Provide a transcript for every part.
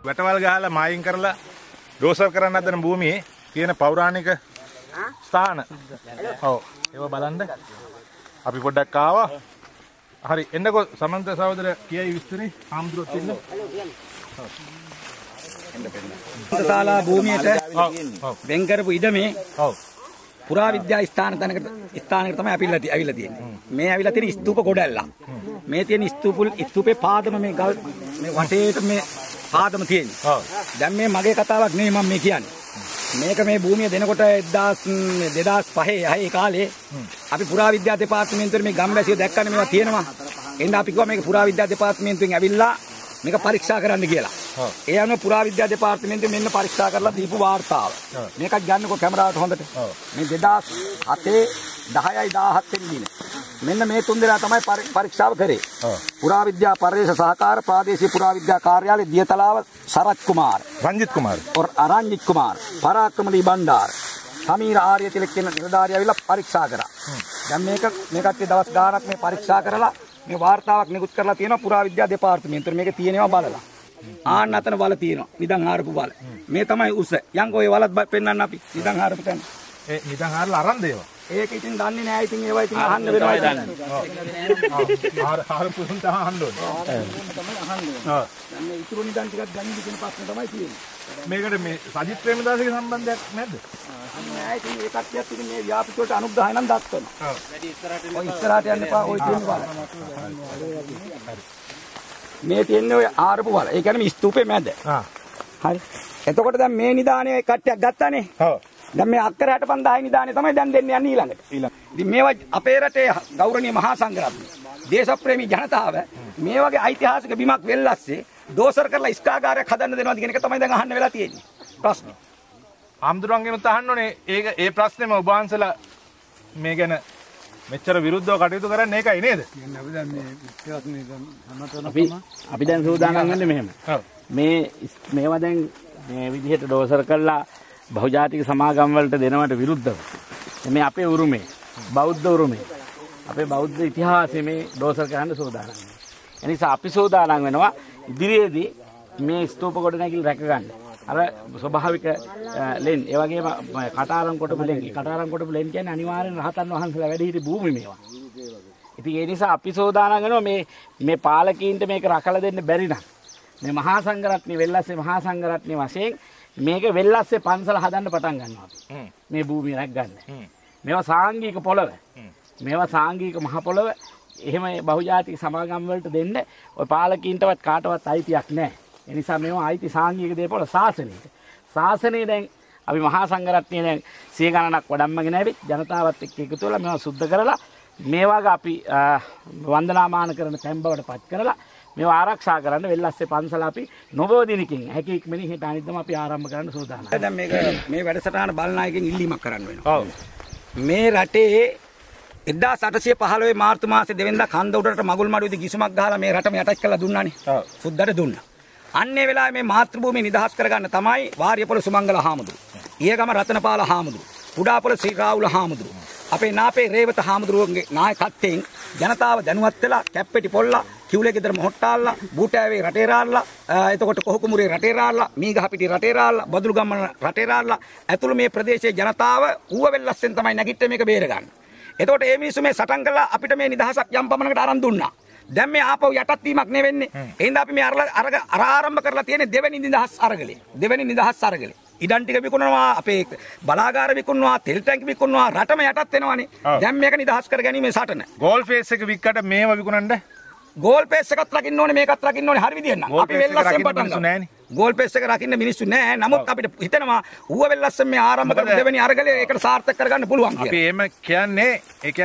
වැටවල් ගහලා මායින් කරලා ඩෝසර් කරන්න හදන භූමියේ තියෙන පෞරාණික ස්ථාන. ඔව්. ඒව බලන්න. අපි පොඩ්ඩක් ආවා. හරි එන්නකෝ සමන්ත සහෝදර කියයි විස්තරේ ආම්දුරොත් ඉන්න. ශාලා භූමියට වෙන් කරපු ඉඩමේ ඔව්. පුරා විද්‍යා ස්ථානයකට තමයි අවිල්ලා තියෙන්නේ. මේ අවිල්ලා තියෙන ස්තූප ගොඩැල්ල. මේ තියෙන ස්තූපේ පාදම මේ ගල් මේ වටේට මේ පාදම තියෙන්නේ. ඔව්. දැන් මේ මගේ කතාවක් නෙවෙයි මම මේ කියන්නේ. මේක මේ භූමිය දෙනකොට 2005 කාලේ අපි පුරා විද්‍යා දෙපාර්තමේන්තුවේ මේ ගම්වැසියෝ දැක්කනේ මේවා තියෙනවා. එහෙනම් අපි කිව්වා මේක පුරා විද්‍යා දෙපාර්තමේන්තුවෙන් ඇවිල්ලා මේක පරීක්ෂා කරන්න කියලා. ඒ අනුව පුරා විද්‍යා දෙපාර්තමේන්තුවෙන් මෙන්න පරීක්ෂා කරලා දීපු වාර්තාව. මේකත් ගන්නකො කැමරාවට හොඳට. මේ 2007 10යි 17 වෙනි දින. මෙන්න මේ තුන් දෙනා තමයි පරීක්ෂාව කරේ. පුරා විද්‍යා පරිවේශ සහකාර ප්‍රාදේශීය පුරා විද්‍යා කාර්යාලය දියතලාව සරත් කුමාර, රංජිත් කුමාර, රංජිත් කුමාර, පරාක්‍රමලී බණ්ඩාර, සමීර ආර්යතිලක කියන නිලධාරියා ඇවිල්ලා පරීක්ෂා කරා. දැන් මේකත් දවස් ගාණක් මේ පරීක්ෂා කරලා මේ වාර්තාවක් නිකුත් කරලා තියෙනවා පුරා විද්‍යා දෙපාර්තමේන්තුවේ. මේක තියෙනවා බලලා. ආන්න අතන වල තියෙනවා. නිදන් ආරපු වල. මේ තමයි උස. යංගෝ ඒ වලත් පෙන්වන්න අපි. නිදන් ආරපු තැන. ඒ නිදන් ආරලා අරන් දේවා. ඒක ඉතින් දන්නේ නැහැ. ඉතින් ඒවා ඉතින් අහන්න වෙනවා දන්නේ. ආරපු තුන් තමයි අහන්න ඕනේ. තමයි අහන්න ඕනේ. දැන් මේ ඉතුරු නිදන් ටිකක් ගන්න කියන ප්‍රශ්න තමයි තියෙන්නේ. මේකට මේ සජිත් ප්‍රේමදාසගේ සම්බන්ධයක් නැද්ද? නැහැ ඉතින් ඒ කට්ටියත් ඉතින් මේ ව්‍යාපෘතියට අනුග්‍රහය නම් දක්වනවා. ඔව්. වැඩි ඉස්සරහට යන්න එපා. ඔය තියෙන වල. මේ තියෙන්නේ ඔය ආරපු වල. ඒ කියන්නේ මේ ස්තූපේ මැද. හරි. එතකොට දැන් මේ නිදානේ කට්ටියක් ගත්තානේ. ඔව්. දැන් මේ අක්කර 65 නිදානේ තමයි දැන් දෙන්නේ යන්නේ ඊළඟට. ඉතින් මේවා අපේ රටේ ගෞරවනීය මහා සංඝරත්නය දේශප්‍රේමී ජනතාව මේ වගේ ඓතිහාසික බිමක් වෙල්ලස්සේ දෝසර් කරලා ඉස්කාගාරයක් හදන්න දෙනවද කියන එක තමයි දැන් අහන්න වෙලා තියෙන්නේ. ප්‍රශ්නේ. ආම්දුරංගෙනුත් අහන්න ඕනේ ඒ ප්‍රශ්නේම ඔබ වහන්සලා මේ ගැන මෙච්චර විරුද්ධව කටයුතු කරන්නේ ඒකයි නේද? අපි දැන් සූදානම් වෙන්නේ මෙහෙම. මේවා දැන් මේ විදිහට ඩෝසර් කරලා බහුජාතික සමාගම් වලට දෙනවට විරුද්ධව මේ අපේ උරුමේ බෞද්ධ උරුමේ අපේ බෞද්ධ ඉතිහාසයේ මේ ඩෝසර් කරන්න සූදානම් වෙනවා. ඒ නිසා අපි සූදානම් වෙනවා ඉදිරියේදී මේ ස්තූප ගොඩනැගිලි රැක ගන්න. අර ස්වභාවික ලෙන් ඒ වගේම කටාරම් කොටපු ලෙන් කියන්නේ අනිවාර්යෙන් රහතන් වහන්සේලා වැඩ හිටි භූමි මේවා. ඉතින් ඒ නිසා අපි සෝදානම් වෙනවා මේ පාලකීන්ට මේක රකලා දෙන්න බැරි නම් මේ මහා සංඝරත්නය වෙල්ලස්සේ මහා සංඝරත්නය වශයෙන් මේක වෙල්ලස්සේ පන්සල හදන්න පටන් ගන්නවා අපි. මේ භූමිය රැක ගන්න. මේවා සාංගික පොළව. මේවා සාංගික මහ පොළව. එහෙම බහුජාතික සමාගම් වලට දෙන්න ඔය පාලකීන්ටවත් කාටවත් අයිතියක් නැහැ. ඒ නිසා මේවා අයිති සාංගික දේපොළ ශාසනයට. ශාසනයේ දැන් අපි මහා සංඝරත්නය දැන් 100 ගණනක් වඩම්මගෙන ඇවිත් ජනතාවත් එක්ක එකතු වෙලා මේවා සුද්ධ කරලා මේ වගේ අපි වන්දනාමාන කරන තැන් බවට පත් කරලා මේවා ආරක්ෂා කරන්න වෙල්ලස්සේ පන්සල අපි නොබෝ දිනකින් හැකි ඉක්මනින් හෙට අනිද්දාම අපි ආරම්භ කරන්න සූදානම්. දැන් මේ වැඩසටහන බලනායකෙන් ඉල්ලීමක් කරන්න වෙනවා. ඔව්. මේ රටේ 1815 මාර්තු මාසේ 2 වෙනිදා කන්ද උඩට මගුල් මඩුවේදී ගිසුමක් ගහලා මේ රටම යටත් කරලා දුන්නානේ. ඔව්. සුද්දට දුන්නා. අන්නේ වෙලාවේ මේ මාතෘභූමිය නිදහස් කරගන්න තමයි වාරියපොළ සුමංගල හාමුදුරුවෝ, ඊයගම රතනපාල හාමුදුරුවෝ, කුඩාපොළ ශ්‍රී රාහුල හාමුදුරුවෝ, අපේ නාපේ රේවත හාමුදුරුවෝගේ නායකත්වයෙන් ජනතාව දැනුවත් වෙලා කැප්පෙටි පොල්ලා, කිව්ලේ ගෙදර මොහොට්ටාල්ලා, බූටෑවේ රටේ රාල්ලා, එතකොට කොහකුමුරේ රටේ රාල්ලා, මීගහපිටි රටේ රාල්ලා, බදුළු ගම්මන රටේ රාල්ලා ඇතුළු මේ ප්‍රදේශයේ ජනතාව ඌව වෙල්ලස්ෙන් තමයි නැගිට්ටේ මේක බේරගන්න. එතකොට මේ මිනිස්සු මේ සටන් කළා අපිට මේ නිදහසක් යම් පමණකට අරන් දුන්නා. දැන් මේ ආපහු යටත් වීමක් නෙවෙන්නේ. එහෙනම් අපි මේ ආරම්භ කරලා තියෙන්නේ දෙවෙනි නිදහස් අරගලේ. දෙවෙනි නිදහස් අරගලේ. ඉඩම් ටික විකුණනවා, අපේ බලාගාර විකුණනවා, තෙල් ටැංකි විකුණනවා, රටම යටත් වෙනවානේ. දැන් මේක නිදහස් කරගැනීමේ සටන. ගෝල් ෆේස් එක වික්කට මේව විකුණන්න. ගෝල් පේස් එකත් රකින්න ඕනේ, මේකත් රකින්න ඕනේ. හරි විදියට නම් අපි වෙල්ලස්සෙන් පටන් ගමු. ගෝල් පේස් එක රකින්න මිනිස්සු නැහැ. නමුත් අපිට හිතෙනවා ඌව වෙල්ලස්සෙන් මේ ආරම්භ කරපු දෙවෙනි අරගලේ ඒකට සාර්ථක කරගන්න පුළුවන් කියලා. අපි එහෙම කියන්නේ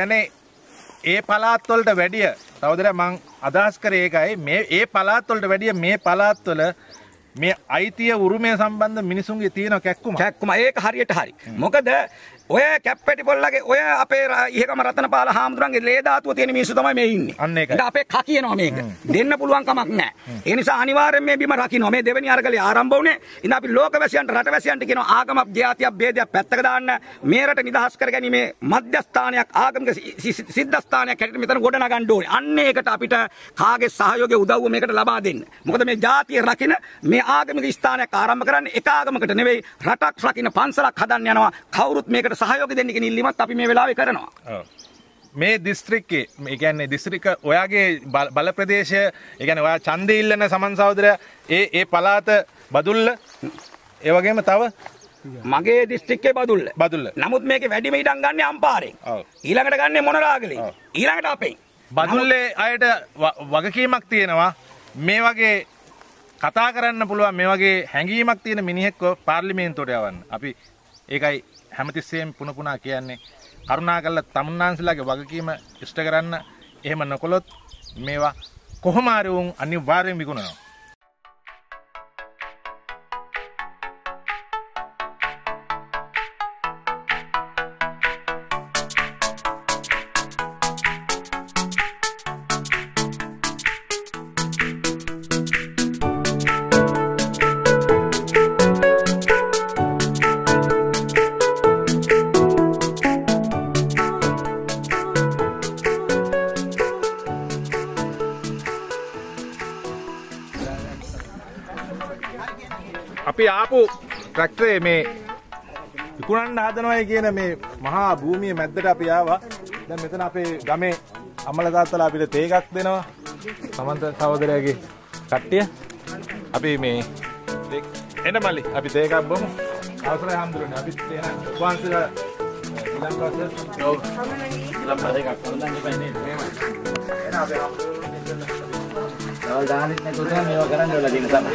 ඒ පළාත් වලට වැඩිය සහෝදරයා මං අදහස් කරේ ඒකයි ඒ පළාත් වලට වැඩිය මේ පළාත් වල මේ අයිතිය උරුමය සම්බන්ධ මිනිසුන්ගේ තියෙන කැක්කුම ඒක හරියට හරි. මොකද ඔය කැප්පෙටි පොල්ලගේ ඔය අපේ ඉහකම රතනපාල හාමුදුරන්ගේ ලේ ධාතුව තියෙන මිනිස්සු තමයි මේ ඉන්නේ. අන්න ඒකයි. ඉතින් අපේ කා කියනවා මේක. දෙන්න පුළුවන් කමක් නැහැ. ඒ නිසා අනිවාර්යෙන් මේ බිම රකින්න. මේ දෙවෙනි අරගලේ ආරම්භ වුණේ. ඉතින් අපි ලෝකවැසියන්ට රටවැසියන්ට කියනවා ආගමක් ජාතියක් ભેදයක් පැත්තක දාන්න. මේ රට නිදහස් කරගැනීමේ මධ්‍යස්ථානයක් ආගමික සිද්ධාස්ථානයක් හැටියට මෙතන ගොඩ නගන්න ඕනේ. අන්න ඒකට අපිට කාගේ සහයෝගය උදව්ව මේකට ලබා දෙන්න. මොකද මේ ජාතිය රකින්න මේ ආගමික ස්ථානයක් ආරම්භ කරන්නේ එක ආගමකට නෙවෙයි රටක් රකින්න පන්සලක් හදන්න යනවා. කවුරුත් මේකට සහයෝගය දෙන්න කියන ඉල්ලීමත් අපි මේ වෙලාවේ කරනවා. මේ දිස්ත්‍රික්කේ ඒ කියන්නේ දිස්ත්‍රික්ක ඔයාගේ බල ප්‍රදේශය ඒ කියන්නේ ඔයා ඡන්දෙ ඉල්ලන සමන් සහෝදරයා ඒ පළාත බදුල්ල ඒ වගේම තව මගේ දිස්ත්‍රික්කේ බදුල්ල. නමුත් මේකේ වැඩිම ඉඩම් ගන්න අම්පාරෙන්. ඊළඟට ගන්නේ මොනරාගලේ. ඊළඟට අපෙන්. බදුල්ලේ අයට වගකීමක් තියෙනවා මේ වගේ කතා කරන්න පුළුවන් මේ වගේ හැඟීමක් තියෙන මිනිහෙක්ව පාර්ලිමේන්තුවට යවන්න. අපි ඒකයි හැමතිස්සෙම පුන පුනා කියන්නේ කරුණාකරලා තමුන්නාන්සලාගේ වගකීම ඉෂ්ට කරන්න. එහෙම නොකළොත් මේවා කොහොම හරි වුන් අනිවාර්යෙන් විකුණනවා. අපි ආපු ට්‍රැක්ටරේ මේ විකුණන්න හදනවයි කියන මේ මහා භූමිය මැද්දට අපි ආවා. දැන් මෙතන අපේ ගමේ අම්මලා තාත්තලා අපිට තේ එකක් දෙනවා. සමන්ත සහෝදරයාගේ කට්ටිය. අපි මේ එන්න මල්ලි අපි තේ එකක් බොමු. අවසරයි හම්දුරනේ අපි තේ නෑ. වහන්සේලා ඊළඟ පාසල් ඔව්. ඊළඟ පාසල් එකක් හොඳන් ඉපන්නේ මේමයි. එන අපේ හම්දුරනේ දානෙත් නැතුව මේවා කරන්න වෙලා තියෙන තමයි.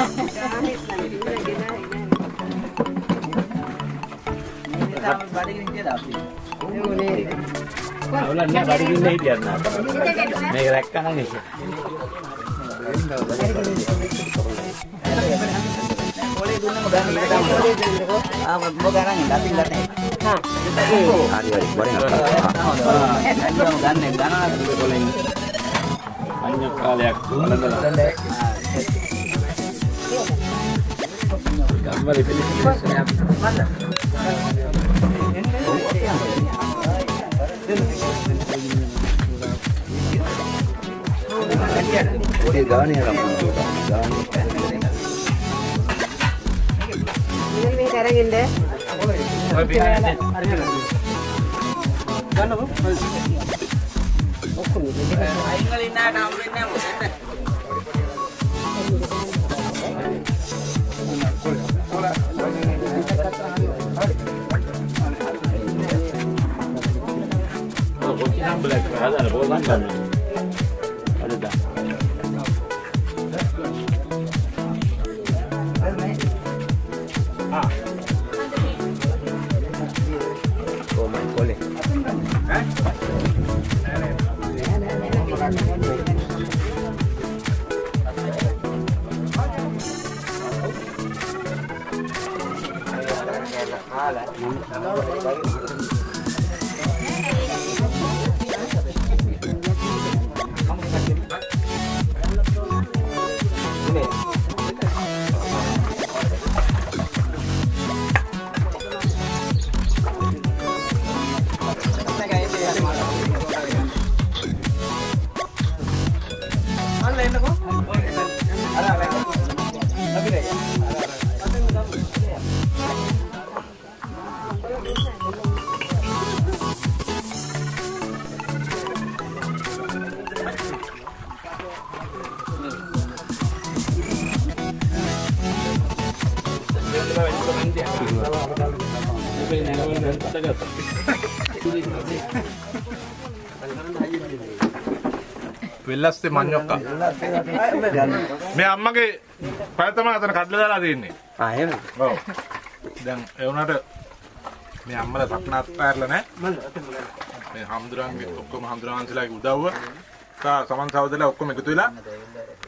බඩගින්න කියලා අපි. අවුලක් නෑ බඩගින්න හිටියත් නෑ. මේක රැක්කනම් ඒක. පොලේ දුන්නම බෑන ඉන්න තමයි. මොකද ගන්න අපි ගන්න. හා. හරි බඩින්. ගන්න පොලෙන්. අන්‍ය කාලයක් වලදලා. ගම්වල පිළිසිලක් මන්ද. ඔය ගානේ යනවා. මේ කරගෙනද? ඔය පිටානේ. ගන්නකො. ඔක්කොම අයින් වල ඉන්නාට හම් වෙන්නේ නැහැ වෙල්ලස්සේ මඤ්ඤොක්කා මේ අම්මගේ පැය තමයි අතන කඩලා දාලා තින්නේ. එහෙම. ඔව්. දැන් ඒ වුණාට මේ අම්මලා සක්න අත්හැරලා නැහැ. මේ හම්දුරන්ගේ ඔක්කොම හම්දුරන්සලාගේ උදව්ව තා සමන් සහෝදරලා ඔක්කොම එකතු වෙලා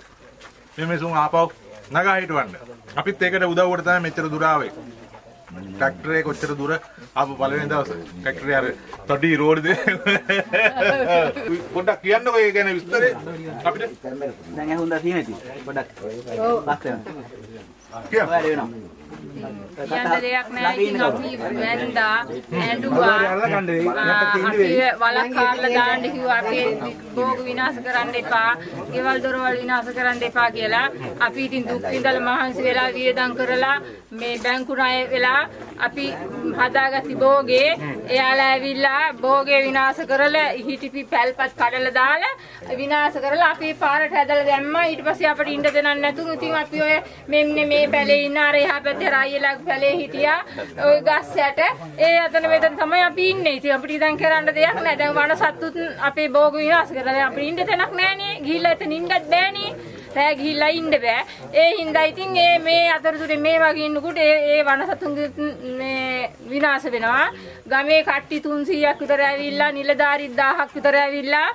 මේ මිනිසුන් ආපහු නගා හිටවන්න. අපිත් ඒකට උදව්වට තමයි මෙච්චර දුර ආවේ. ට්‍රැක්ටරේ කොච්චර දුර ආපු පළවෙනි දවසේ ට්‍රැක්ටරේ අර තඩි රෝඩ් පොඩ්ඩක් කියන්නකෝ ඒ ගැන විස්තරේ අපිට. දැන් ඇහුම්දා තියෙන ඉතින් පොඩ්ඩක්. ඔව්. කියන්න. යන්න දෙයක් නැහැ. ඉතින් අපි වැන්දා ඇඬුවා. අපි වලක් කාරලා දාන්න කිව්වා. අපි භෝග විනාශ කරන්න එපා. ගෙවල් දොරවල් විනාශ කරන්න එපා කියලා. අපි ඉතින් දුක් විඳලා මහන්සි වෙලා වියදම් කරලා මේ බැංකු ණය වෙලා අපි හදාගත්ත භෝගේ එයාලා ඇවිල්ලා භෝගේ විනාශ කරලා හිටිපි පැල්පත් කඩලා දාලා විනාශ කරලා අපි පාරට හැදලා දැම්මා. ඊට පස්සේ අපිට ඉන්න දෙන්නත් නැතුණු ඉතින් අපි ඔය මෙන්න මේ පැලේ ඉන්න අර එහා පැත්තේ රායිලා පැලේ හිටියා. ওই ගස් යට ඒ අතන මෙතන තමයි අපි ඉන්නේ. ඉතින් අපිට දැන් කරන්න දෙයක් නැහැ. දැන් වන සත්තුත් අපේ භෝග විනාශ කරලා දැන් අපිට ඉන්න තැනක් නැහනේ. ගිහිල්ලා එතන ඉන්නත් බෑනේ. රෑ ගිහිල්ලා ඉන්න බෑ. ඒ හින්දා ඉතින් මේ අතරතුරේ මේ වගේ ඉන්නකොට ඒ වනසතුන්ගේ මේ විනාශ වෙනවා. ගමේ කට්ටි 300ක් විතර ඇවිල්ලා නිලධාරි 1000ක් විතර ඇවිල්ලා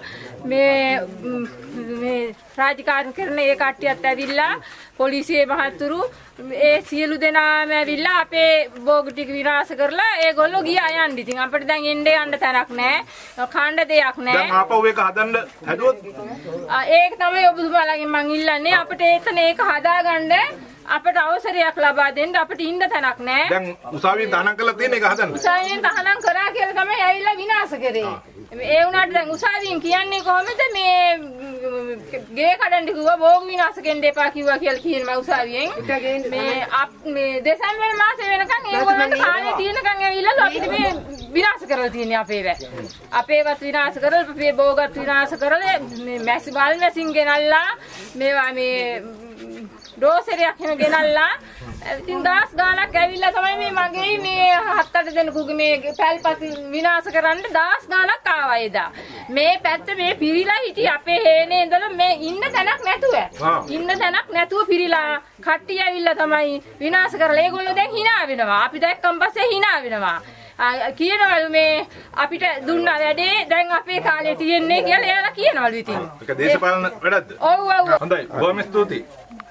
මේ රාජකාරී කරන ඒ කට්ටියත් ඇවිල්ලා පොලිසියේ මහතුරු ඒ සියලු දෙනාම ඇවිල්ලා අපේ භෝග ටික විනාශ කරලා ඒගොල්ලෝ ගියා යන්න. ඉතින් අපිට දැන් එන්නේ යන්න තැනක් නැහැ. කණ්ඩ දෙයක් නැහැ. දැන් ආපහු ඒක හදන්න හැදුවොත් ඒක තමයි ඔබතුමාලාගෙන් මං ඉල්ලන්නේ. අපිට එතන ඒක හදාගන්න අපිට අවසරයක් ලබා දෙන්න. අපිට ඉන්න තැනක් නැහැ. දැන් උසාවියෙන් තහනම් කරලා තියෙන එක හදන්න. උසාවියෙන් තහනම් කරා කියලා තමයි ඇවිල්ලා විනාශ කරේ. ඒ වුණාට දැන් උසාවියෙන් කියන්නේ කොහොමද මේ ගේ කඩන්න කිව්වා භෝග විනාශ කරන්න එපා කිව්වා කියලා කියනවා උසාවියෙන්. මේ දෙසැම්බර් මාසේ වෙනකන් ඒගොල්ලන්ට කාලේ තියෙනකන් ඇවිල්ලා අපිට මේ විනාශ කරලා තියෙන්නේ අපේ වැ. අපේවත් විනාශ කරලා අපේ භෝගත් විනාශ කරලා මේ මැසි බල් මැසින් ගෙනල්ලා මේවා මේ ඩෝසරයක් එහෙම ගෙනල්ලා ඉතින් දහස් ගාණක් ඇවිල්ලා තමයි මේ මගේ මේ 7-8 දෙනෙකුගේ මේ පැල්පත් විනාශ කරන්න දහස් ගාණක් ආවා එදා. මේ පැත්ත මේ පිරිලා හිටි අපේ හේනේ ඉඳලා මේ ඉන්න තැනක් නැතුව. ඉන්න තැනක් නැතුව පිරිලා කට්ටිය ඇවිල්ලා තමයි විනාශ කරලා. ඒගොල්ලෝ දැන් hina වෙනවා. අපි දැක්කම පස්සේ hina වෙනවා. කියනවලු මේ අපිට දුන්න වැඩේ දැන් අපේ කාලේ තියෙන්නේ කියලා එයාලා කියනවලු ඉතින්. ඒක දේශපාලන වැඩක්ද? ඔව් ඔව්. හොඳයි. බොහොම ස්තුතියි.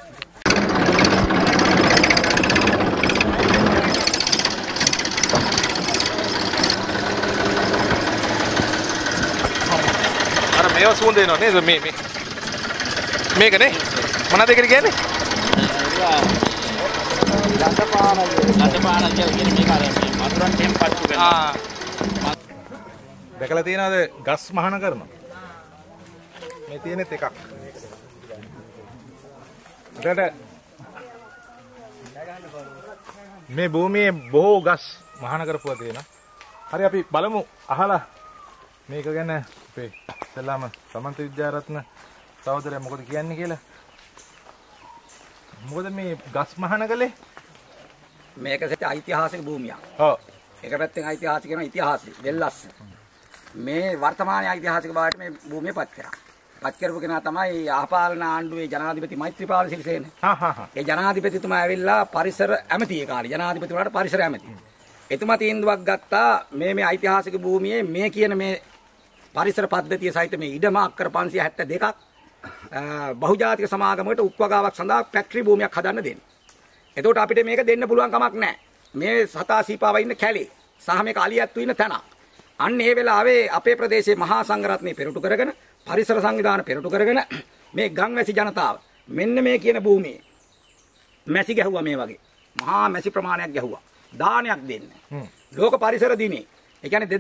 මේවා සුවඳ එනවා නේද මේකනේ මොනවද ඒකට කියන්නේ ගඳපාන කියන්නේ මේක අර මధుරන් ටෙම්පට් වෙනවා. දැකලා තියෙනවද ගස් මහන කරනවා මේ තියෙනෙත් එකක්. ඒකට මේ භූමියේ බොහෝ ගස් මහන කරපුවා තියෙනවා. හරි අපි බලමු අහලා මේක ගැන අපේ සලාම සමන්ත විද්‍යාරත්න සහෝදරයා මොකද කියන්නේ කියලා. මොකද මේ ගස් මහන කලේ මේක සත්‍ය ඓතිහාසික භූමියක්. ඔව්. එක පැත්තෙන් ඓතිහාසික වෙන ඉතිහාසය දෙල්ලස්ස. මේ වර්තමානයේ ඓතිහාසික බවට මේ භූමිය පත් කරා. පත් කරපු කෙනා තමයි ආපාලන ආණ්ඩුවේ ජනාධිපති මෛත්‍රීපාල සිරිසේන. ඒ ජනාධිපතිතුමා ඇවිල්ලා පරිසර ඇමති ඒ කාලේ ජනාධිපතිතුමාට පරිසර ඇමති. එතුමා තීන්දුවක් ගත්තා මේ ඓතිහාසික භූමියේ මේ කියන මේ පරිසර පද්ධතිය සහිත මේ ඉඩම අක්කර 572ක් බහුජාතික සමාගමකට උපවගාවක් සඳහා ෆැක්ටරි භූමියක් හදන්න දෙන්න. එතකොට අපිට මේක දෙන්න පුළුවන් කමක් නැහැ. මේ සතා සීපාව ඉන්න කැලේ සහ මේක අලියත්තු ඉන්න තැන. අන්න ඒ වෙලාවේ අපේ ප්‍රදේශයේ මහා සංඝරත්නය පෙරටු කරගෙන පරිසර සංවිධාන පෙරටු කරගෙන මේ ගම්වැසි ජනතාව මෙන්න මේ කියන භූමියේ මැසි ගැහුවා මේ වගේ. මහා මැසි ප්‍රමාණයක් ගැහුවා. දානයක් දෙන්න. ලෝක පරිසර දිනේ. ඒ කියන්නේ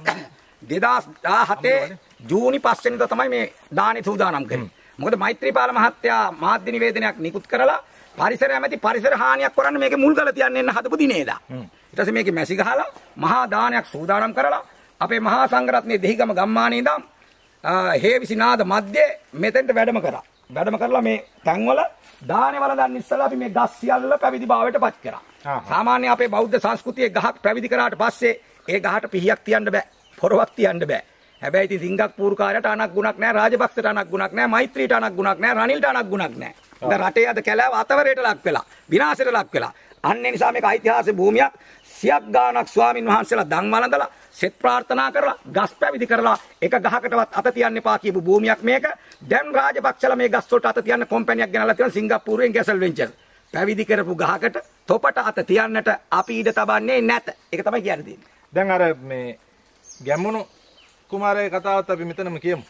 2017 ජූනි 5 වෙනිදා තමයි මේ දානේ සූදානම් කරේ. මොකද මෛත්‍රීපාල මහත්තයා මාධ්‍ය නිවේදනයක් නිකුත් කරලා පරිසර ඇමති පරිසර හානියක් කරන්න මේකේ මුල්ගල තියන්න එන්න හදපු දිනේදා. ඊට පස්සේ මේකේ මැසි ගහලා මහා දානයක් සූදානම් කරලා අපේ මහා සංඝරත්නයේ දෙහිගම ගම්මානයේ ඉඳන් හේවිසි නාද මැද්දේ මෙතෙන්ට වැඩම කරා. වැඩම කරලා මේ තැන්වල දානේ වළඳන් ඉස්සලා අපි මේ ගස් සියල්ල පැවිදි භාවයට පත් කරා. සාමාන්‍ය අපේ බෞද්ධ සංස්කෘතියේ ගහක් පැවිදි කරාට පස්සේ ඒ ගහට පිහියක් තියන්න බෑ. පොරවක් තියන්න බෑ. හැබැයි ඉතින් සිංගප්පූරු කාර්යයට අනක් ගුණක් නැහැ, රාජපක්ෂට අනක් ගුණක් නැහැ, මෛත්‍රීට අනක් ගුණක් නැහැ, රනිල්ට අනක් ගුණක් නැහැ. දැන් රටේ අද කැලෑව අතවරයට ලක් වෙලා, විනාශයට ලක් වෙලා. අන්න ඒ නිසා මේක ඓතිහාසික භූමියක්. සියක් ගානක් ස්වාමින් වහන්සේලා දන් වළඳලා, සෙත් ප්‍රාර්ථනා කරලා, ගස් පැවිදි කරලා එක ගහකටවත් අත තියන්න එපා කියපු භූමියක් මේක. දැන් රාජපක්ෂලා මේ ගස් වලට අත තියන්න කොම්පැනියක් ගෙනල්ලා තියෙනවා සිංගප්පූරුවෙන් ගැසල් වෙන්චර්. පැවිදි කරපු ගහකට තොපට අත තියන්නට අපි ඉඩ තබන්නේ නැත. ඒක තමයි කියන්නේ. දැන් අර මේ ගැමුණු කුමාරයේ කතාවත් අපි මෙතනම කියමු.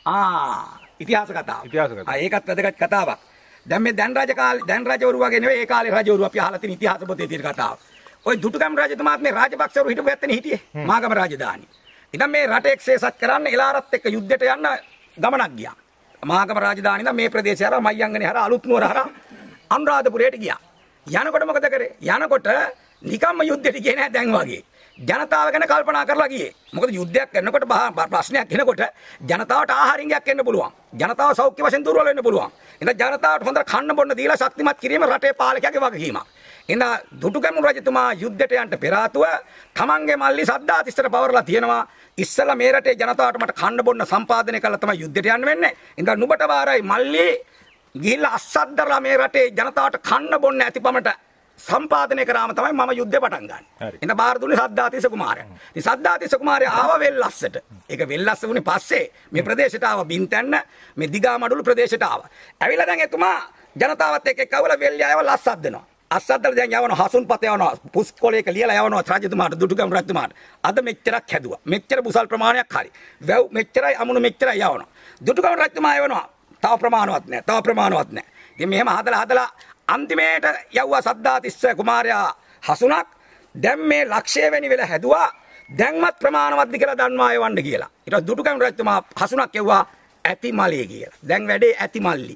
ඉතිහාස කතාව. ඉතිහාස කතාව. ඒකත් වැදගත් කතාවක්. දැන් මේ දැන් රජවරු වගේ නෙවෙයි ඒ කාලේ රජවරු අපි අහලා තියෙන ඉතිහාස පොතේ තියෙන කතාව. ওই දුටුගැමුණු රජතුමාත් මේ රාජපක්ෂවරු හිටපු ඇත්තනේ හිටියේ. මාගම රාජධානිය. ඉතින් මේ රට එක්සේසත් කරන්න එලාරත් එක්ක යුද්ධයට යන්න ගමනක් ගියා. මාගම රාජධානිය ඉඳන් මේ ප්‍රදේශය හරහා මයංගනේ හරහා අලුත් නුවර හරහා අනුරාධපුරයට ගියා. යනකොට මොකද කරේ? යනකොට නිකම්ම යුද්ධයට ගියේ නැහැ දැන් වගේ. ජනතාව ගැන කල්පනා කරලා ගියේ. මොකද යුද්ධයක් කරනකොට ප්‍රශ්නයක් එනකොට ජනතාවට ආහාරින්ගයක් එන්න පුළුවන්. ජනතාව සෞඛ්‍ය වශයෙන් දුර්වල වෙන්න පුළුවන්. ඉතින් ජනතාවට හොඳට කන්න බොන්න දීලා ශක්තිමත් කිරීම රටේ පාලකයාගේ වගකීමක්. ඉතින් දුටුගැමුණු රජතුමා යුද්ධයට යන්න පෙර ආතුව තමන්ගේ මල්ලි සද්දාතිස්සට පවරලා තියෙනවා. ඉස්සලා මේ රටේ ජනතාවට මට කන්න බොන්න සම්පාදනය කළා තමයි යුද්ධයට යන්න වෙන්නේ. ඉතින් නුඹට වාරයි මල්ලි ගිහිල්ලා අස්සද්දරලා මේ රටේ ජනතාවට කන්න බොන්න ඇතිපමට සම්පාදනය කරාම තමයි මම යුද්ධය පටන් ගන්න. ඉතින් බාර දුන්නේ සද්දාතිස්ස කුමාරයා. ඉතින් සද්දාතිස්ස කුමාරයා ආව වෙල්ලස්සට. ඒක වෙල්ලස්ස වුණේ පස්සේ මේ ප්‍රදේශයට ආව බින්තැන්න මේ දිගාමඩුළු ප්‍රදේශයට ආව. ඇවිල්ලා දැන් එතුමා ජනතාවත් එක්ක ඇවිල්ලා වෙල්ලියාව ලස්සක් දෙනවා. අස්සද්දල දැන් යවනවා හසුන්පත යවනවා පුස්කොලයක ලියලා යවනවා රජතුමාට දුටුගැමුණු රජතුමාට. අද මෙච්චරක් හැදුවා. මෙච්චර බුසල් ප්‍රමාණයක් හරි. වැව් මෙච්චරයි අමුණු මෙච්චරයි යවනවා. දුටුගැමුණු රජතුමා යවනවා. තව ප්‍රමාණවත් නැහැ. තව ප්‍රමාණවත් නැහැ. ඉතින් මෙහෙම හදලා අන්තිමේට යවුවා සද්දාතිස්ස කුමාරයා හසුනක් දැන් මේ ලක්ෂය වෙනි වෙලා හැදුවා දැන්වත් ප්‍රමාණවත්ද කියලා දන්වා යවන්න කියලා. ඊට පස්සේ දුටුගැමුණු රජතුමා හසුනක් යවුවා ඇතිමලී කියලා. දැන් වැඩේ ඇතිමල්ලි.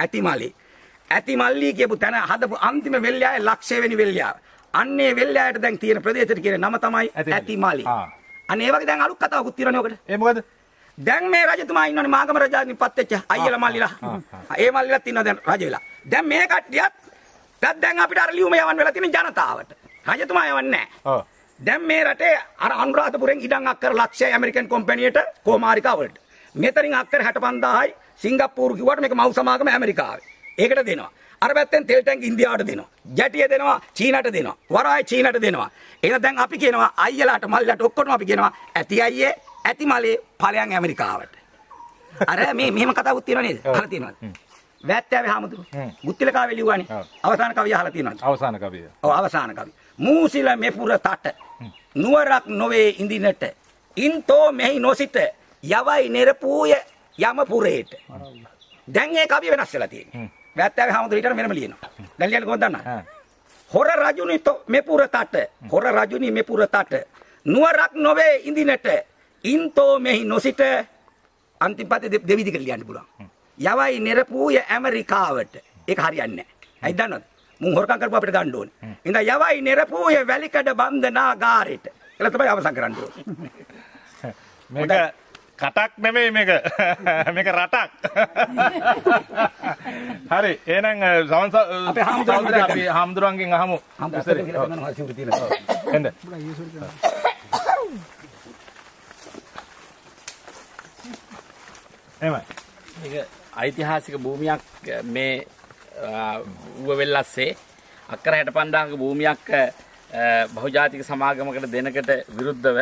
ඇතිමල්ලි කියපු තැන හදපු අන්තිම වෙල්යාවේ ලක්ෂය වෙනි වෙල්යාව. අන්නේ වෙල්යාවට දැන් තියෙන ප්‍රදේශයට කියන නම තමයි ඇතිමලි. අනේ ඒ වගේ දැන් අලුත් කතාවකුත් තියෙනවනේ ඔකට. ඒ මොකද? දැන් මේ රජතුමා ඉන්නවනේ මාගම රජාගෙන් පත් වෙච්ච අයියලා මල්ලිලා. ඒ මල්ලිලාත් ඉන්නවා දැන් රජ වෙලා. දැන් මේ කට්ටියත් දැන් අපිට අර ලියුම යවන්න වෙලා තියෙන ජනතාවට. රජතුමා යවන්නේ නැහැ. දැන් මේ රටේ අර අනුරාධපුරෙන් ඉඩම් අක්කර ලක්ෂය ඇමරිකන් කම්පැනියට කොමාරිකා වලට. මෙතනින් අක්කර 65000යි සිංගප්පූරු කිව්වට මේක මව් සමාගම ඇමරිකාවේ. ඒකට දෙනවා. අර පැත්තෙන් තෙල් ටැංක ඉන්දියාවට දෙනවා. ජැටිය දෙනවා චීනට දෙනවා. වරාය චීනට දෙනවා. එහෙනම් දැන් අපි කියනවා අයියලාට මල්ලිලාට ඔක්කොම අපි කියනවා ඇති අයියේ ඇති මලේ ඵලයන් ඇමරිකාවට. අර මේ මෙහෙම කතාවක් තියෙනව නේද? අහලා තියෙනවද? වැත්තෑවේ හාමුදුරු. ගුත්තිලකාවේ ලිව්වානේ. අවසාන කවිය අහලා තියෙනවද? අවසාන කවිය. ඔව් අවසාන කවිය. මූසිල මෙපුර තට නුවරක් නොවේ ඉඳිනට ඉන්තෝ මෙහි නොසිට යවයි නෙරපූය යමපුරේට. දැන් මේ කවිය වෙනස් වෙලා තියෙන්නේ. වැත්තෑවේ හාමුදුරු ඊටර මෙහෙම ලියනවා. දැන් ලියන්නේ කොහොමද දන්නවද? හොර රජුනි මෙපුර තට හොර රජුනි මෙපුර තට නුවරක් නොවේ ඉඳිනට ඉන්තෝ මෙහි නොසිට අන්තිම පදේ දෙවිදිකට ලියන්න පුළුවන්. යවයි නෙරපූය ඇමරිකාවට. ඒක හරියන්නේ නැහැ. ඇයි දන්නවද? මුන් හොරකම් කරපුවා අපිට ගන්න ඕනේ. ඉතින් යවයි නෙරපූය වැලිකඩ බන්ධනාගාරෙට. කියලා තමයි අවසන් කරන්න ඕනේ. මේක කටක් නෙමෙයි මේක. මේක රටක්. හරි. එහෙනම් අපේ හාමුදුරන්ගෙන් අහමු. හාමුදුරුවෝ කියලා ගන්නවා සිවුරු තියෙනවා. එන්න. එහෙමයි. මේක ඓතිහාසික භූමියක් මේ ඌව වෙල්ලස්සේ අක්කර 65000ක භූමියක් බහුජාතික සමාගමකට දෙනකට විරුද්ධව